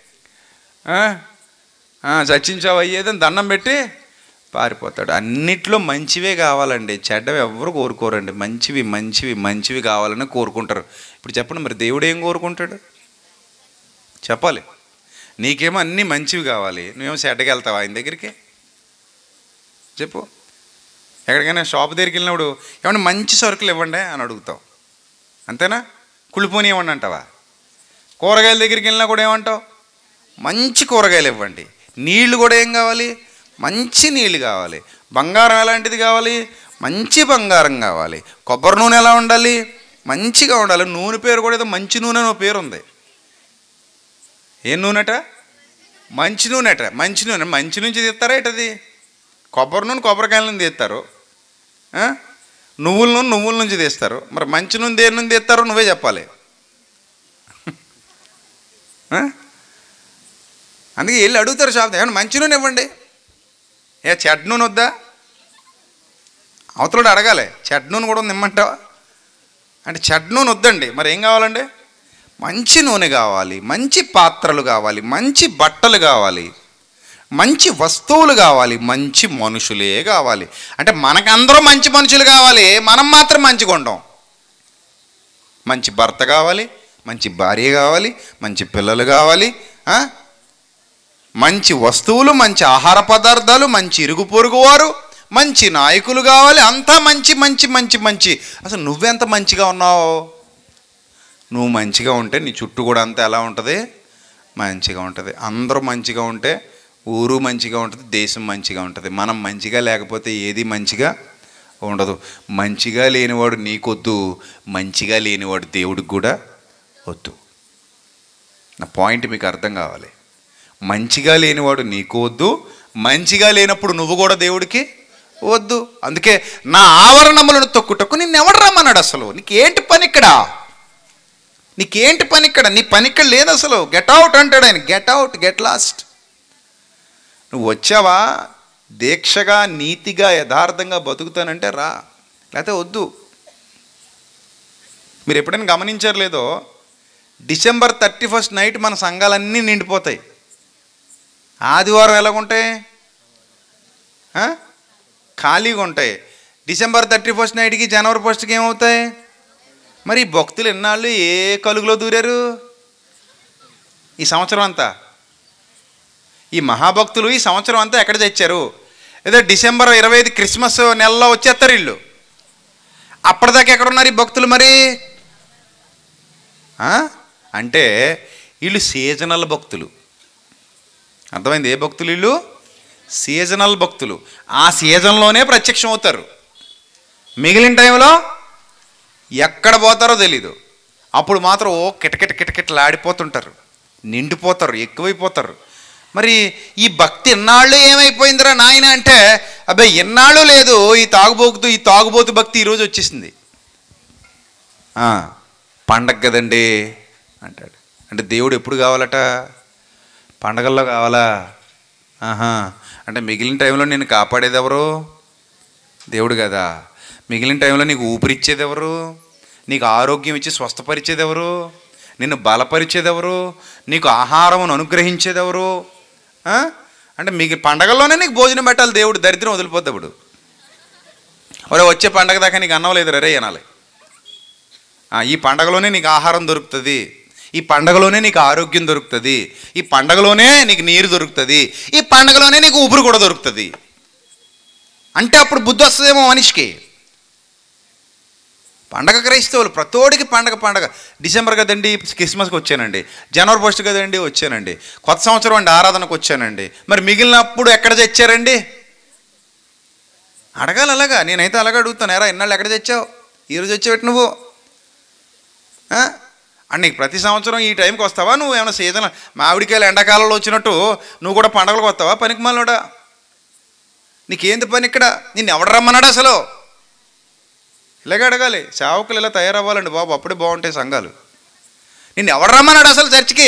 చచ్చించావు అయ్యేదని దండం పెట్టి పారిపోతాడు. అన్నిట్లో మంచివే కావాలండి, చెడ్డవి ఎవరు కోరుకోరండి. మంచివి మంచివి మంచివి కావాలని కోరుకుంటారు. ఇప్పుడు చెప్పండి, మరి దేవుడు ఏం కోరుకుంటాడు చెప్పాలి? నీకేమో అన్నీ మంచివి కావాలి, నువ్వేమో చెడ్డకి వెళ్తావా ఆయన దగ్గరికి? చెప్పు. ఎక్కడికైనా షాప్ దగ్గరికి వెళ్ళినప్పుడు ఏమన్నా మంచి సరుకులు ఇవ్వండి అని అడుగుతావు, అంతేనా? కుళ్ళిపోని ఇవ్వండి అంటావా? కూరగాయల దగ్గరికి వెళ్ళినా కూడా ఏమంటావు? మంచి కూరగాయలు ఇవ్వండి. నీళ్లు కూడా ఏం కావాలి? మంచి నీళ్ళు కావాలి. బంగారం ఎలాంటిది కావాలి? మంచి బంగారం కావాలి. కొబ్బరి నూనె ఎలా ఉండాలి? మంచిగా ఉండాలి. నూనె పేరు కూడా ఏదో మంచి నూనె అని పేరు ఉంది. ఏం నూనెట? మంచి నూనెట. మంచి నూనె మంచి నుంచి తీస్తారా ఏంటది? కొబ్బరి నూనె కొబ్బరికాయల నుంచి తీస్తారు, నువ్వుల నూనె నువ్వుల నుంచి తీస్తారు. మరి మంచి నూనె దేని నుంచి తీస్తారో నువ్వే చెప్పాలి. అందుకే వెళ్ళి అడుగుతారు షాప్, ఏమన్నా మంచి నూనె ఇవ్వండి. చెడ్డ నూనె వద్దా? అవతలడు అడగాలి, చెడ్డ నూనె కూడా ఉంది ఇమ్మంటావా అంటే, చెడ్డ నూనె వద్దండి. మరి ఏం కావాలండి? మంచి నూనె కావాలి, మంచి పాత్రలు కావాలి, మంచి బట్టలు కావాలి, మంచి వస్తువులు కావాలి, మంచి మనుషులే కావాలి. అంటే మనకందరూ మంచి మనుషులు కావాలి, మనం మాత్రం మంచిగా ఉండం. మంచి భర్త కావాలి, మంచి భార్య కావాలి, మంచి పిల్లలు కావాలి, మంచి వస్తువులు, మంచి ఆహార పదార్థాలు, మంచి ఇరుగు పొరుగు వారు, మంచి నాయకులు కావాలి. అంతా మంచి మంచి మంచి మంచి. అసలు నువ్వెంత మంచిగా ఉన్నావు? నువ్వు మంచిగా ఉంటే నీ చుట్టూ కూడా అంతా ఎలా ఉంటుంది? మంచిగా ఉంటుంది. అందరూ మంచిగా ఉంటే ఊరు మంచిగా ఉంటుంది, దేశం మంచిగా ఉంటుంది. మనం మంచిగా లేకపోతే ఏది మంచిగా ఉండదు. మంచిగా లేనివాడు నీకొద్దు, మంచిగా లేనివాడు దేవుడికి కూడా వద్దు. నా పాయింట్ మీకు అర్థం కావాలి. మంచిగా లేనివాడు నీకు వద్దు, మంచిగా లేనప్పుడు నువ్వు కూడా దేవుడికి వద్దు. అందుకే నా ఆవరణములను తొక్కుటకు నిన్నెవడు రమ్మన్నాడు? అసలు నీకేంటి పని ఇక్కడ? నీకేంటి పని ఇక్కడ? నీ పని ఇక్కడ లేదు అసలు. గెట్ అవుట్ అంటాడు ఆయన. Get out, get lost. నువ్వు వచ్చావా దీక్షగా నీతిగా యథార్థంగా బతుకుతానంటే రా, లేకపోతే వద్దు. మీరు ఎప్పుడైనా గమనించారు లేదో, డిసెంబర్ 31 నైట్ మన సంఘాలన్నీ నిండిపోతాయి. ఆదివారం ఎలాగుంటాయి? ఖాళీగా ఉంటాయి. డిసెంబర్ 31 నైట్కి జనవరి 1కి ఏమవుతాయి? మరి భక్తులు ఎన్నాళ్ళు ఏ కలుగులో దూరారు ఈ సంవత్సరం అంతా? ఈ మహాభక్తులు ఈ సంవత్సరం అంతా ఎక్కడ తెచ్చారు? ఏదో డిసెంబర్ 25 క్రిస్మస్ నెలలో వచ్చేస్తారు వీళ్ళు. అప్పటిదాకా ఎక్కడున్నారు ఈ భక్తులు మరి? అంటే వీళ్ళు సీజనల్ భక్తులు. అర్థమైంది? ఏ భక్తులు వీళ్ళు? సీజనల్ భక్తులు. ఆ సీజన్లోనే ప్రత్యక్షం అవుతారు. మిగిలిన టైంలో ఎక్కడ పోతారో తెలీదు. అప్పుడు మాత్రం ఓ కిటకిట కిటకిటలాడిపోతుంటారు, నిండిపోతారు, ఎక్కువైపోతారు. మరి ఈ భక్తి ఎన్నాళ్ళు ఏమైపోయిందిరా నాయన అంటే, అబ్బాయి ఎన్నాళ్ళు లేదు, ఈ తాగుబోతు భక్తి ఈరోజు వచ్చేసింది. పండగ కదండి అంటాడు. అంటే దేవుడు ఎప్పుడు కావాలట? పండగల్లో కావాలా? అంటే మిగిలిన టైంలో నేను కాపాడేది ఎవరు? దేవుడు కదా. మిగిలిన టైంలో నీకు ఊపిరిచ్చేది ఎవరు? నీకు ఆరోగ్యం ఇచ్చి స్వస్థపరిచేది ఎవరు? నిన్ను బలపరిచేది ఎవరు? నీకు ఆహారమును అనుగ్రహించేది ఎవరు? అంటే మీకు పండగల్లోనే నీకు భోజనం పెట్టాలి దేవుడు. దరిద్రం వదిలిపోద్ది. అప్పుడు ఒరే వచ్చే పండగ దాకా నీకు అన్నం లేదు రే అనాలి. ఈ పండగలోనే నీకు ఆహారం దొరుకుతుంది, ఈ పండగలోనే నీకు ఆరోగ్యం దొరుకుతుంది, ఈ పండగలోనే నీకు నీరు దొరుకుతుంది, ఈ పండగలోనే నీకు ఊపిరి కూడా దొరుకుతుంది. అంటే అప్పుడు బుద్ధి వస్తుందేమో మనిషికి. పండగ క్రైస్తవులు ప్రతోడికి పండగ. డిసెంబర్ కదండి క్రిస్మస్కి వచ్చానండి, జనవరి 1 కదండి వచ్చానండి, కొత్త సంవత్సరం అండి ఆరాధనకు వచ్చానండి. మరి మిగిలినప్పుడు ఎక్కడ తెచ్చారండి? అడగాలి అలాగా. నేనైతే అలాగే అడుగుతాను, ఎరా ఇన్నాళ్ళు ఎక్కడ తెచ్చావు, ఈరోజు వచ్చావు నువ్వు అండ్ నీకు ప్రతి సంవత్సరం ఈ టైంకి వస్తావా? నువ్వు ఏమైనా సీజన్ మామిడికాయలు ఎండాకాలంలో వచ్చినట్టు నువ్వు కూడా పండగలకు వస్తావా? పనికి మాలోడా, నీకేంది పని ఇక్కడ? నిన్ను ఎవడు రమ్మన్నాడు అసలు? ఇలాగే అడగాలి. సేవకులు ఇలా తయారవ్వాలండి బాబు, అప్పుడే బాగుంటాయి సంఘాలు. నిన్ను ఎవడు రమ్మన్నాడు అసలు చర్చికి?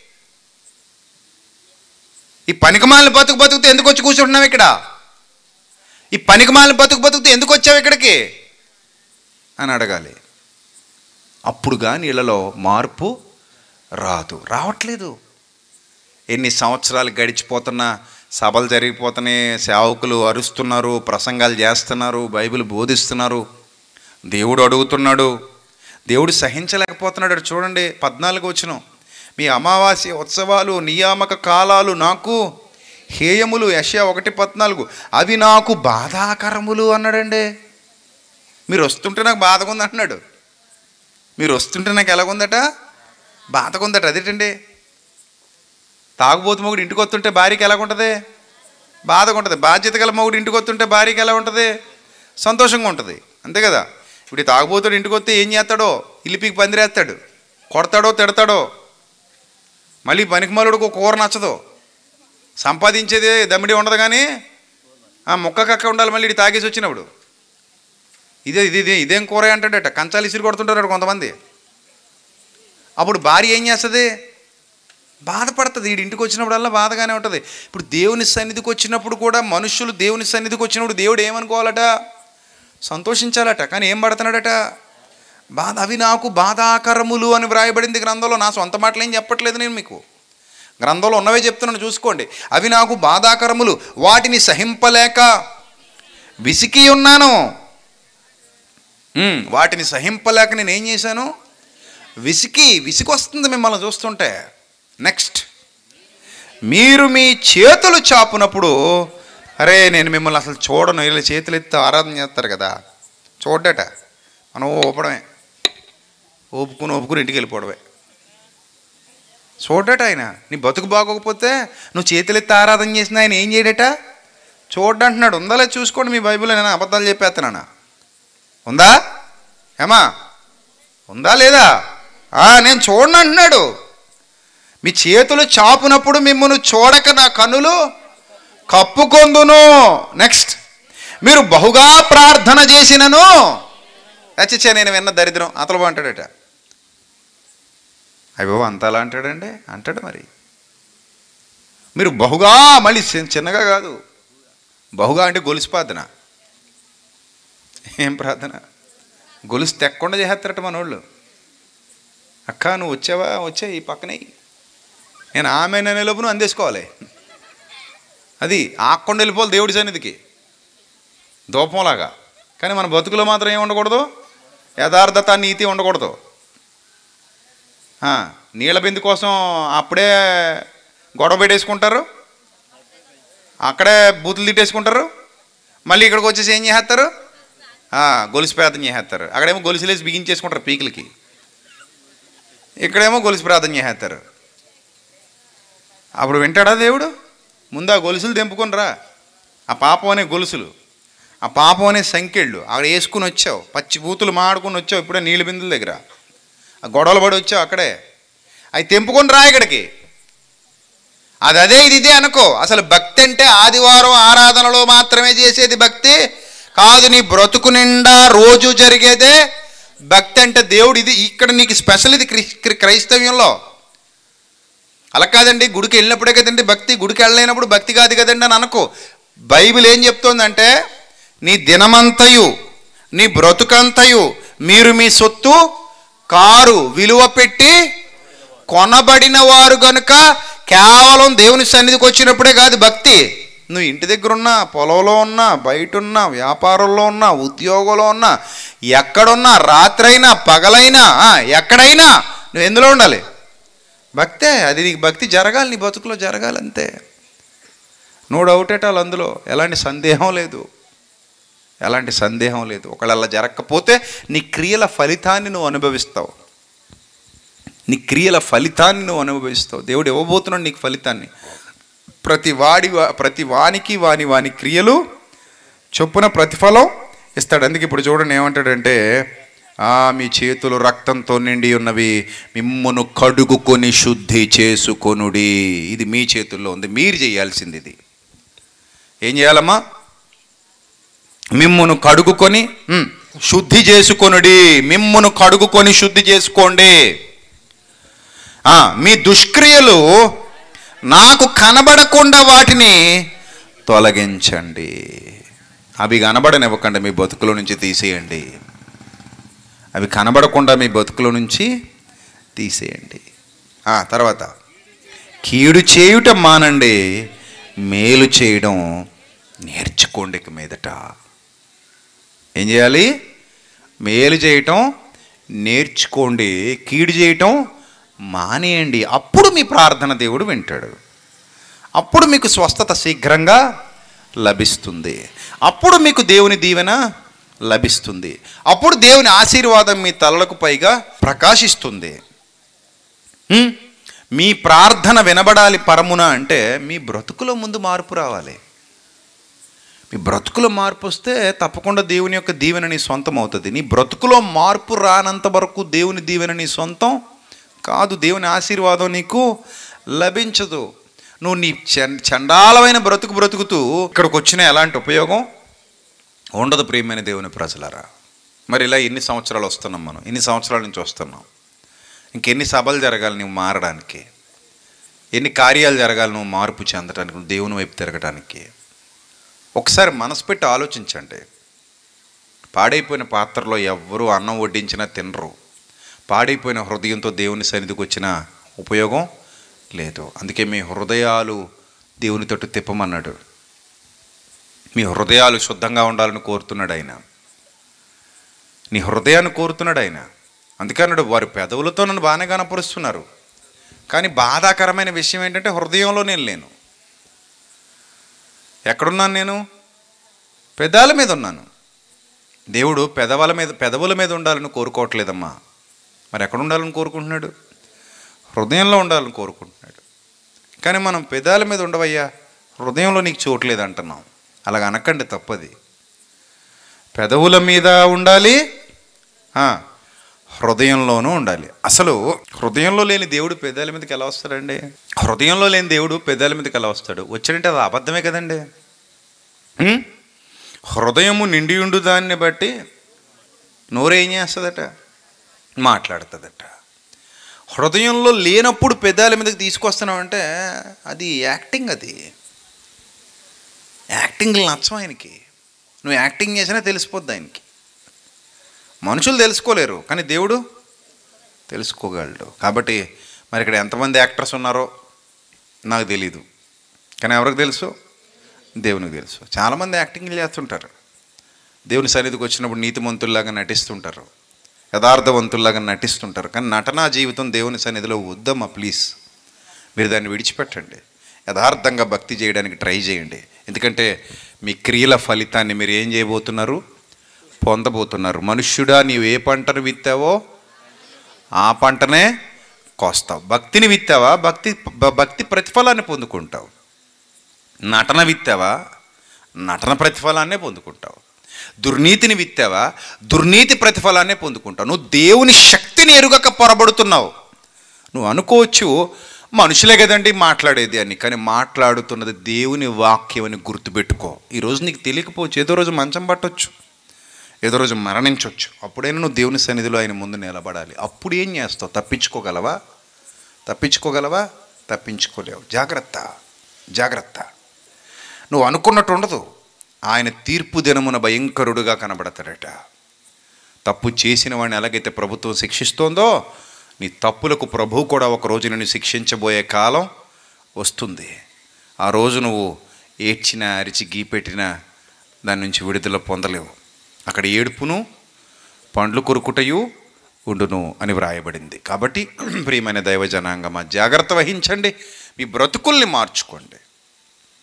ఈ పనికిమాలిన బతుకుతూ ఎందుకు వచ్చి కూర్చుంటున్నావు ఇక్కడ? ఈ పనికిమాలిన బతుకుతూ ఎందుకు వచ్చావు ఇక్కడికి అని అడగాలి. అప్పుడు కానీ వీళ్ళలో మార్పు రావట్లేదు. ఎన్ని సంవత్సరాలు గడిచిపోతున్నా, సభలు జరిగిపోతున్నాయి, సేవకులు అరుస్తున్నారు, ప్రసంగాలు చేస్తున్నారు, బైబిల్ బోధిస్తున్నారు, దేవుడు అడుగుతున్నాడు, దేవుడు సహించలేకపోతున్నాడు. చూడండి 14 వచనం, మీ అమావాస్య ఉత్సవాలు నియామక కాలాలు నాకు హేయములు. యెషయా 1:14, అవి నాకు బాధాకరములు అన్నాడండి. మీరు వస్తుంటే నాకు బాధగా ఉంది అంటున్నాడు. మీరు వస్తుంటే నాకు ఎలాగుందట? బాధగా ఉందట. అదేంటండి? తాగుబోతు మొగుడు ఇంటికి వస్తుంటే భార్యకి ఎలాగుంటుంది? బాధగా ఉంటుంది. బాధ్యత గల మొగుడు ఇంటికి వస్తుంటే భార్యకి ఎలా ఉంటుంది? సంతోషంగా ఉంటుంది. అంతే కదా. ఇప్పుడు తాగుబోతుడు ఇంటికి వస్తే ఏం చేస్తాడో? ఇల్లిపికి పందిరేస్తాడు, కొడతాడో తిడతాడో. మళ్ళీ పనికిమాలుడికి ఒక కూర నచ్చదు, సంపాదించేది దమ్మిడి ఉండదు, కానీ ఆ ముక్క కక్క ఉండాలి. మళ్ళీ ఇటు తాగేసి వచ్చినప్పుడు ఇదేం కూర అంటాడట, కంచాలు ఇసిరి కొడుతుంటారు కొంతమంది. అప్పుడు భార్య ఏం చేస్తుంది? బాధపడుతుంది. వీడి ఇంటికి వచ్చినప్పుడల్లా బాధగానే ఉంటుంది. ఇప్పుడు దేవుని సన్నిధికి వచ్చినప్పుడు కూడా, మనుషులు దేవుని సన్నిధికి వచ్చినప్పుడు దేవుడు ఏమనుకోవాలట? సంతోషించాలట. కానీ ఏం పడుతున్నాడట? బాధ. అవి నాకు బాధాకరములు అని వ్రాయబడింది గ్రంథంలో. నా సొంత మాటలు ఏం చెప్పట్లేదు నేను మీకు, గ్రంథంలో ఉన్నవే చెప్తున్నాను, చూసుకోండి. అవి నాకు బాధాకరములు, వాటిని సహింపలేక విసికి ఉన్నాను. వాటిని సహింపలేక నేను ఏం చేశాను? విసికి వస్తుంది మిమ్మల్ని చూస్తుంటే. నెక్స్ట్, మీరు మీ చేతులు చాపునప్పుడు, అరే నేను మిమ్మల్ని అసలు చూడను, ఇలా చేతులు ఎత్తి ఆరాధన చేస్తారు కదా, చూడట మనం ఊపడమే, ఊపుకుని ఇంటికి వెళ్ళిపోవడమే. చూడట ఆయన. నీ బతుకు బాగోకపోతే నువ్వు చేతులు ఎత్తి ఆరాధన చేసిన ఆయన ఏం చేయడట? చూడంటున్నాడు. ఉందా లేదా చూసుకోండి మీ బైబిల్లో. నేను అబద్ధాలు చెప్పేస్తున్నానా? ఉందా ఏమా? ఉందా లేదా? నేను చూడను అంటున్నాడు. మీ చేతులు చాపునప్పుడు మిమ్మల్ని చూడక నా కన్నులు కప్పుకొందును. నెక్స్ట్, మీరు బహుగా ప్రార్థన చేసినను. అచ్చచ్చా, నేను విన్న దరిద్రం అతలు అంటాడట. అయ్యో అంత అలా అంటాడండి? అంటాడు. మరి మీరు బహుగా, మళ్ళీ చిన్నగా కాదు, బహుగా అంటే గొలుసు ప్రార్థన. ఏం ప్రార్థన? గొలుసు తెక్కకుండా చేసేస్తారట మనోళ్ళు. అక్క నువ్వు వచ్చావా? వచ్చా ఈ పక్కనే, నేను ఆమె అనే లోపు నువ్వు అందేసుకోవాలి. అది ఆక్కుండా వెళ్ళిపోవాలి దేవుడి సన్నిధికి దూపంలాగా. కానీ మన బతుకులో మాత్రం ఏమి ఉండకూడదు? యథార్థత, నీతి ఉండకూడదు. నీళ్ళ బిందు కోసం అప్పుడే గొడవ పెట్టేసుకుంటారు, అక్కడే బూతులు తిట్టేసుకుంటారు. మళ్ళీ ఇక్కడికి వచ్చేసి ఏం చేస్తారు? గొలుసు ప్రార్థన చేసేస్తారు. అక్కడేమో గొలుసులేసి బిగించేసుకుంటారు పీకులకి, ఇక్కడేమో గొలుసు ప్రార్థన చేసేస్తారు. అప్పుడు వింటాడా దేవుడు? ముందు ఆ గొలుసులు తెంపుకొని రా. ఆ పాపం అనే గొలుసులు, ఆ పాపం అనే సంఖ్యళ్ళు అక్కడ వేసుకుని వచ్చావు, పచ్చి బూతులు మాడుకుని వచ్చావు, ఇప్పుడే నీళ్ళ బిందుల దగ్గర ఆ గొడవలు పడి వచ్చావు. అక్కడే అవి తెంపుకొని రా ఇక్కడికి. అదే ఇదే అనుకో. అసలు భక్తి అంటే ఆదివారం ఆరాధనలో మాత్రమే చేసేది భక్తి కాదు. నీ బ్రతుకు నిండా రోజు జరిగేదే భక్తి అంటే. దేవుడు ఇది ఇక్కడ నీకు స్పెషల్. ఇది క్రైస్తవ్యంలో అలా కాదండి. గుడికి వెళ్ళినప్పుడే కదండి భక్తి, గుడికి వెళ్ళలేనప్పుడు భక్తి కాదు కదండి అని అనుకో. బైబిల్ ఏం చెప్తోందంటే, నీ దినమంతయు నీ బ్రతుకంతయు మీరు మీ సొత్తు కారు, విలువ పెట్టి కొనబడిన వారు కనుక కేవలం దేవుని సన్నిధికి వచ్చినప్పుడే కాదు భక్తి. నువ్వు ఇంటి దగ్గర ఉన్నా, పొలంలో ఉన్నా, బయట ఉన్నా, వ్యాపారంలో ఉన్నా, ఉద్యోగంలో ఉన్నా, ఎక్కడున్నా, రాత్రైనా పగలైనా ఎక్కడైనా నువ్వు ఎందులో ఉండాలి? భక్తే. అది నీకు భక్తి జరగాలి, నీ బతుకులో జరగాలి, అంతే. No doubt at all. అందులో ఎలాంటి సందేహం లేదు. ఎలాంటి సందేహం లేదు. ఒకవేళ అలా జరగకపోతే నీ క్రియల ఫలితాన్ని నువ్వు అనుభవిస్తావు. నీ క్రియల ఫలితాన్ని నువ్వు అనుభవిస్తావు. దేవుడు ఇవ్వబోతున్నాడు నీకు ఫలితాన్ని. ప్రతి వానికి వాని క్రియలు చొప్పున ప్రతిఫలం ఇస్తాడు. అందుకే ఇప్పుడు చూడండి ఏమంటాడంటే, మీ చేతులు రక్తంతో నిండి ఉన్నవి, మిమ్మును కడుగుకొని శుద్ధి చేసుకొనుడి. ఇది మీ చేతుల్లో ఉంది, మీరు చేయాల్సింది ఇది. ఏం చేయాలమ్మా? మిమ్మును కడుగుకొని శుద్ధి చేసుకొనుడి. మిమ్మును కడుగుకొని శుద్ధి చేసుకోండి. మీ దుష్క్రియలు నాకు కనబడకుండా వాటిని తొలగించండి. అవి కనబడనివ్వకండి, మీ బతుకులో నుంచి తీసేయండి. అవి కనబడకుండా మీ బతుకులో నుంచి తీసేయండి. తర్వాత కీడు చేయుట మానండి, మేలు చేయడం నేర్చుకోండి. ఇక మీదట ఏం చేయాలి? మేలు చేయటం నేర్చుకోండి, కీడు చేయటం మానేయండి. అప్పుడు మీ ప్రార్థన దేవుడు వింటాడు. అప్పుడు మీకు స్వస్థత శీఘ్రంగా లభిస్తుంది. అప్పుడు మీకు దేవుని దీవెన లభిస్తుంది. అప్పుడు దేవుని ఆశీర్వాదం మీ తలలకు పైగా ప్రకాశిస్తుంది. మీ ప్రార్థన వినబడాలి పరమున అంటే మీ బ్రతుకులో ముందు మార్పు రావాలి. మీ బ్రతుకులో మార్పు వస్తే తప్పకుండా దేవుని యొక్క దీవెన నీ సొంతం అవుతుంది. నీ బ్రతుకులో మార్పు రానంత వరకు దేవుని దీవెన నీ సొంతం కాదు. దేవుని ఆశీర్వాదం నీకు లభించదు. నువ్వు నీ చండాలమైన బ్రతుకుతూ ఇక్కడికి వచ్చిన ఎలాంటి ఉపయోగం ఉండదు. ప్రియమైన దేవుని ప్రజలారా, మరి ఇలా ఎన్ని సంవత్సరాలు వస్తున్నాం మనం? ఎన్ని సంవత్సరాల నుంచి వస్తున్నాం? ఇంకెన్ని సభలు జరగాలి నువ్వు మారడానికి? ఎన్ని కార్యాలు జరగాలి నువ్వు మార్పు చెందడానికి, నువ్వు దేవుని వైపు తిరగడానికి? ఒకసారి మనసు పెట్టి ఆలోచించండి. పాడైపోయిన పాత్రలో ఎవ్వరూ అన్నం వడ్డించినా తినరు. పాడైపోయిన హృదయంతో దేవుని సన్నిధికి వచ్చిన ఉపయోగం లేదు. అందుకే మీ హృదయాలు దేవుని తట్టు తిప్పమన్నాడు. మీ హృదయాలు శుద్ధంగా ఉండాలని కోరుతున్నాడు ఆయన. నీ హృదయాన్ని కోరుతున్నాడు ఆయన. అందుకన్నాడు, వారి పెదవులతో నన్ను బాగానే కనపరుస్తున్నారు, కానీ బాధాకరమైన విషయం ఏంటంటే హృదయంలో నేను లేను. ఎక్కడున్నాను నేను? పెదాల మీద ఉన్నాను. దేవుడు పెదవుల మీద ఉండాలని కోరుకోవట్లేదమ్మా. మరి ఎక్కడ ఉండాలని కోరుకుంటున్నాడు? హృదయంలో ఉండాలని కోరుకుంటున్నాడు. కానీ మనం పెదాల మీద ఉండవయ్యా, హృదయంలో నీకు చోట్లేదు అంటున్నాం. అలాగ అనకండి, తప్పది. పెదవుల మీద ఉండాలి, హృదయంలోనూ ఉండాలి. అసలు హృదయంలో లేని దేవుడు పెదాల మీదకి ఎలా వస్తాడండి? హృదయంలో లేని దేవుడు పెదాల మీదకి ఎలా వస్తాడు? వచ్చాడంటే అది అబద్ధమే కదండి. హృదయము నిండి ఉండు దాన్ని బట్టి నోరు ఏం చేస్తుందట? మాట్లాడుతుందట. హృదయంలో లేనప్పుడు పెదాల మీదకి తీసుకొస్తున్నామంటే అది యాక్టింగ్. అది యాక్టింగ్లు నచ్చం ఆయనకి. నువ్వు యాక్టింగ్ చేసినా తెలిసిపోద్ది ఆయనకి. మనుషులు తెలుసుకోలేరు, కానీ దేవుడు తెలుసుకోగలడు. కాబట్టి మరి ఇక్కడ ఎంతమంది యాక్టర్స్ ఉన్నారో నాకు తెలీదు, కానీ ఎవరికి తెలుసు? దేవునికి తెలుసు. చాలామంది యాక్టింగ్లు చేస్తుంటారు. దేవుని సన్నిధికి వచ్చినప్పుడు నీతిమంతుల్లాగా నటిస్తుంటారు, యథార్థవంతుల్లాగా నటిస్తుంటారు. కానీ నటనా జీవితం దేవుని సన్నిధిలో వద్దమ్మా, ప్లీజ్. మీరు దాన్ని విడిచిపెట్టండి. యథార్థంగా భక్తి చేయడానికి ట్రై చేయండి. ఎందుకంటే మీ క్రియల ఫలితాన్ని మీరు ఏం చేయబోతున్నారు? పొందబోతున్నారు. మనుష్యుడా, నీవు ఏ పంటను విత్తావో ఆ పంటనే కోస్తావు. భక్తిని విత్తావా? భక్తి ప్రతిఫలాన్ని పొందుకుంటావు. నటన విత్తావా? నటన ప్రతిఫలాన్నే పొందుకుంటావు. దుర్నీతిని విత్తావా? దుర్నీతి ప్రతిఫలాన్నే పొందుకుంటావు. నువ్వు దేవుని శక్తిని ఎరుగక పొరబడుతున్నావు. నువ్వు అనుకోవచ్చు మనుషులే కదండి మాట్లాడేది అని, కానీ మాట్లాడుతున్నది దేవుని వాక్యం అని గుర్తుపెట్టుకో. ఈరోజు నీకు తెలియకపోవచ్చు, ఏదో రోజు మంచం పట్టొచ్చు, ఏదో రోజు మరణించవచ్చు. అప్పుడైనా నువ్వు దేవుని సన్నిధిలో ఆయన ముందు నిలబడాలి. అప్పుడు ఏం చేస్తావు? తప్పించుకోగలవా? తప్పించుకోలేవు. జాగ్రత్త. నువ్వు అనుకున్నట్టు ఉండదు. ఆయన తీర్పు దినమున భయంకరుడుగా కనబడతాడట. తప్పు చేసిన వాడిని ఎలాగైతే ప్రభుత్వం శిక్షిస్తోందో, నీ తప్పులకు ప్రభువు కూడా ఒకరోజు నిన్ను శిక్షించబోయే కాలం వస్తుంది. ఆ రోజు నువ్వు ఏడ్చినా అరిచి గీపెట్టినా దాని నుంచి విడుదల పొందలేవు. అక్కడ ఏడుపును పండ్లు కొరుకుటయు ఉండును అని వ్రాయబడింది. కాబట్టి ప్రియమైన దైవ జనాంగమా, జాగ్రత్త వహించండి. మీ బ్రతుకుల్ని మార్చుకోండి.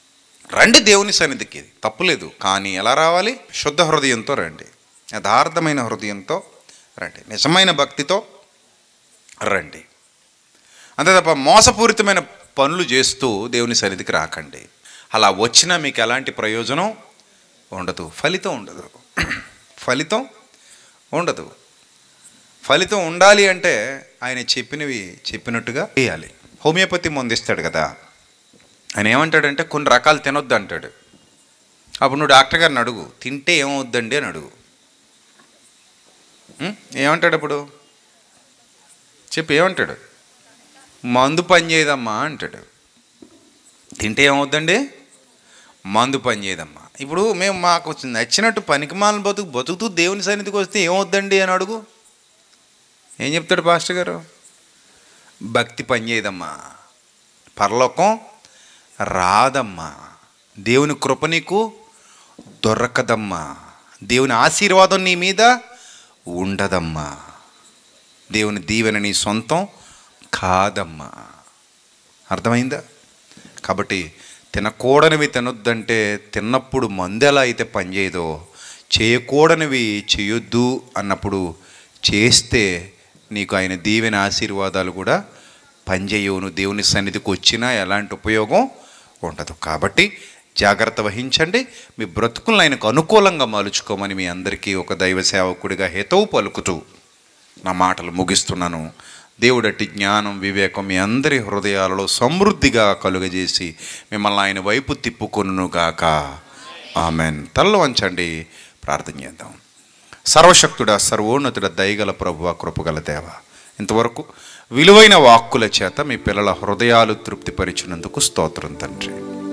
రండి దేవుని సన్నిధికి, తప్పులేదు. కానీ ఎలా రావాలి? శుద్ధ హృదయంతో రండి, యథార్థమైన హృదయంతో రండి, నిజమైన భక్తితో రండి. అంతే తప్ప మోసపూరితమైన పనులు చేస్తూ దేవుని సన్నిధికి రాకండి. అలా వచ్చినా మీకు ఎలాంటి ప్రయోజనం ఉండదు, ఫలితం ఉండదు. ఫలితం ఉండదు. ఫలితం ఉండాలి అంటే ఆయన చెప్పినవి చెప్పినట్టుగా చేయాలి. హోమియోపతి మందు ఇస్తాడు కదా, ఆయన ఏమంటాడంటే కొన్ని రకాలు తినొద్దు అంటాడు. అప్పుడు నువ్వు డాక్టర్ గారిని అడుగు, తింటే ఏమవుద్దండి అని అడుగు. ఏమంటాడు అప్పుడు? చెప్పు, ఏమంటాడు? మందు పని చేయదమ్మా అంటాడు. తింటే ఏమవుద్దండి? మందు పని చేయదమ్మా. ఇప్పుడు మేము మాకు నచ్చినట్టు పనికిమాలను బతుకుతూ దేవుని సన్నిధికి వస్తే ఏమవుద్దండి అని అడుగు. ఏం చెప్తాడు పాస్టర్ గారు? భక్తి పని చేయదమ్మా, పరలోకం రాదమ్మా, దేవుని కృప నీకు దొరకదమ్మా, దేవుని ఆశీర్వాదం నీ మీద ఉండదమ్మా, దేవుని దీవెన నీ సొంతం కాదమ్మా. అర్థమైందా? కాబట్టి తినకూడనివి తినొద్దంటే తిన్నప్పుడు మందు ఎలా అయితే పనిచేయదో, చేయకూడనివి చేయొద్దు అన్నప్పుడు చేస్తే నీకు ఆయన దీవెన ఆశీర్వాదాలు కూడా పనిచేయవు. నువ్వు దేవుని సన్నిధికి వచ్చినా ఎలాంటి ఉపయోగం ఉండదు. కాబట్టి జాగ్రత్త వహించండి. మీ బ్రతుకులను ఆయనకు అనుకూలంగా మలుచుకోమని మీ అందరికీ ఒక దైవ సేవకుడిగా హితవు పలుకుతూ నా మాటలు ముగిస్తున్నాను. దేవుడటి జ్ఞానం, వివేకం మీ అందరి హృదయాలలో సమృద్ధిగా కలుగజేసి మిమ్మల్ని ఆయన వైపు తిప్పుకొనుగాక. ఆమెన్. తలలో వంచండి, ప్రార్థన చేద్దాం. సర్వశక్తుడా, సర్వోన్నతుడ, దయగల ప్రభువా, కృపగల దేవ, ఇంతవరకు విలువైన వాక్కుల చేత మీ పిల్లల హృదయాలు తృప్తిపరిచినందుకు స్తోత్రం తండ్రి.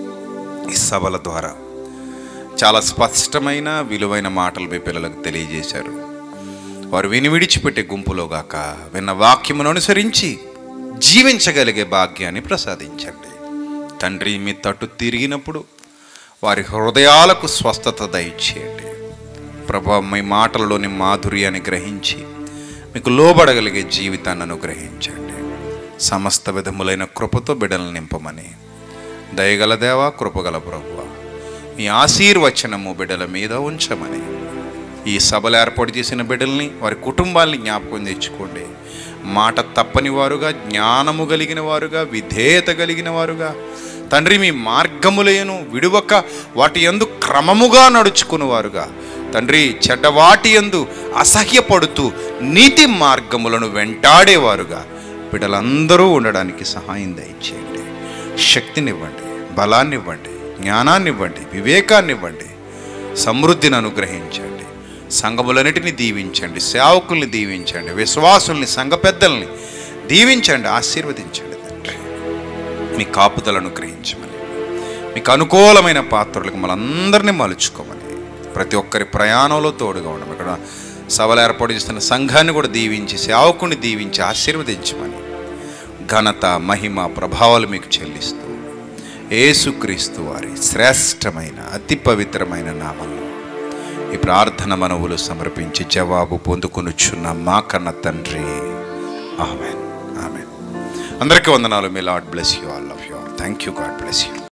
ఈ సభల ద్వారా చాలా స్పష్టమైన విలువైన మాటలు మీ పిల్లలకు తెలియజేశారు. వారు విని విడిచిపెట్టే గుంపులోగాక విన్న వాక్యమును అనుసరించి జీవించగలిగే భాగ్యాన్ని ప్రసాదించండి తండ్రి. మీ తట్టు తిరిగినప్పుడు వారి హృదయాలకు స్వస్థత దయచేయండి ప్రభా. మీ మాటలలోని మాధుర్యాన్ని గ్రహించి మీకు లోబడగలిగే జీవితాన్ని అనుగ్రహించండి. సమస్త విధములైన కృపతో బిడ్డలను నింపమని దయగల దేవా, కృపగల ప్రభువా, మీ ఆశీర్వచనము బిడ్డల మీద ఉంచమని ఈ సభలు ఏర్పాటు చేసిన బిడ్డల్ని, వారి కుటుంబాలని జ్ఞాపకం తెచ్చుకోండి. మాట తప్పని వారుగా, జ్ఞానము కలిగిన వారుగా, విధేయత కలిగిన వారుగా తండ్రి, మీ మార్గములను విడువక వాటి యందు క్రమముగా నడుచుకునేవారుగా తండ్రి, చెడ్డవాటి యందు అసహ్యపడుతూ నీతి మార్గములను వెంటాడేవారుగా బిడ్డలందరూ ఉండడానికి సహాయం దయచేయండి. శక్తినివ్వండి, బలాన్నివ్వండి, జ్ఞానాన్నివ్వండి, వివేకాన్నివ్వండి, సమృద్ధిని అనుగ్రహించండి. సంఘములన్నిటిని దీవించండి, సేవకుల్ని దీవించండి, విశ్వాసుల్ని, సంఘ పెద్దల్ని దీవించండి, ఆశీర్వదించండి తండ్రి. మీ కాపుదలను గ్రహించమని, మీకు అనుకూలమైన పాత్రలకు మనందరినీ మలుచుకోమని, ప్రతి ఒక్కరి ప్రయాణంలో తోడుగా ఉండడం. ఇక్కడ సభలు ఏర్పాటు చేస్తున్న సంఘాన్ని కూడా దీవించి, సేవకుని దీవించి ఆశీర్వదించమని ఘనత, మహిమ, ప్రభావాలు మీకు చెల్లిస్తూ యేసుక్రీస్తు వారి శ్రేష్టమైన అతి పవిత్రమైన నామంలో ఈ ప్రార్థన మనవులు సమర్పించి జవాబు పొందుకొనుచున్న మా కన్న తండ్రి. ఆమేన్, ఆమేన్. అందరికీ వందనాలు. May Lord bless you, all love you. Thank you. God bless you.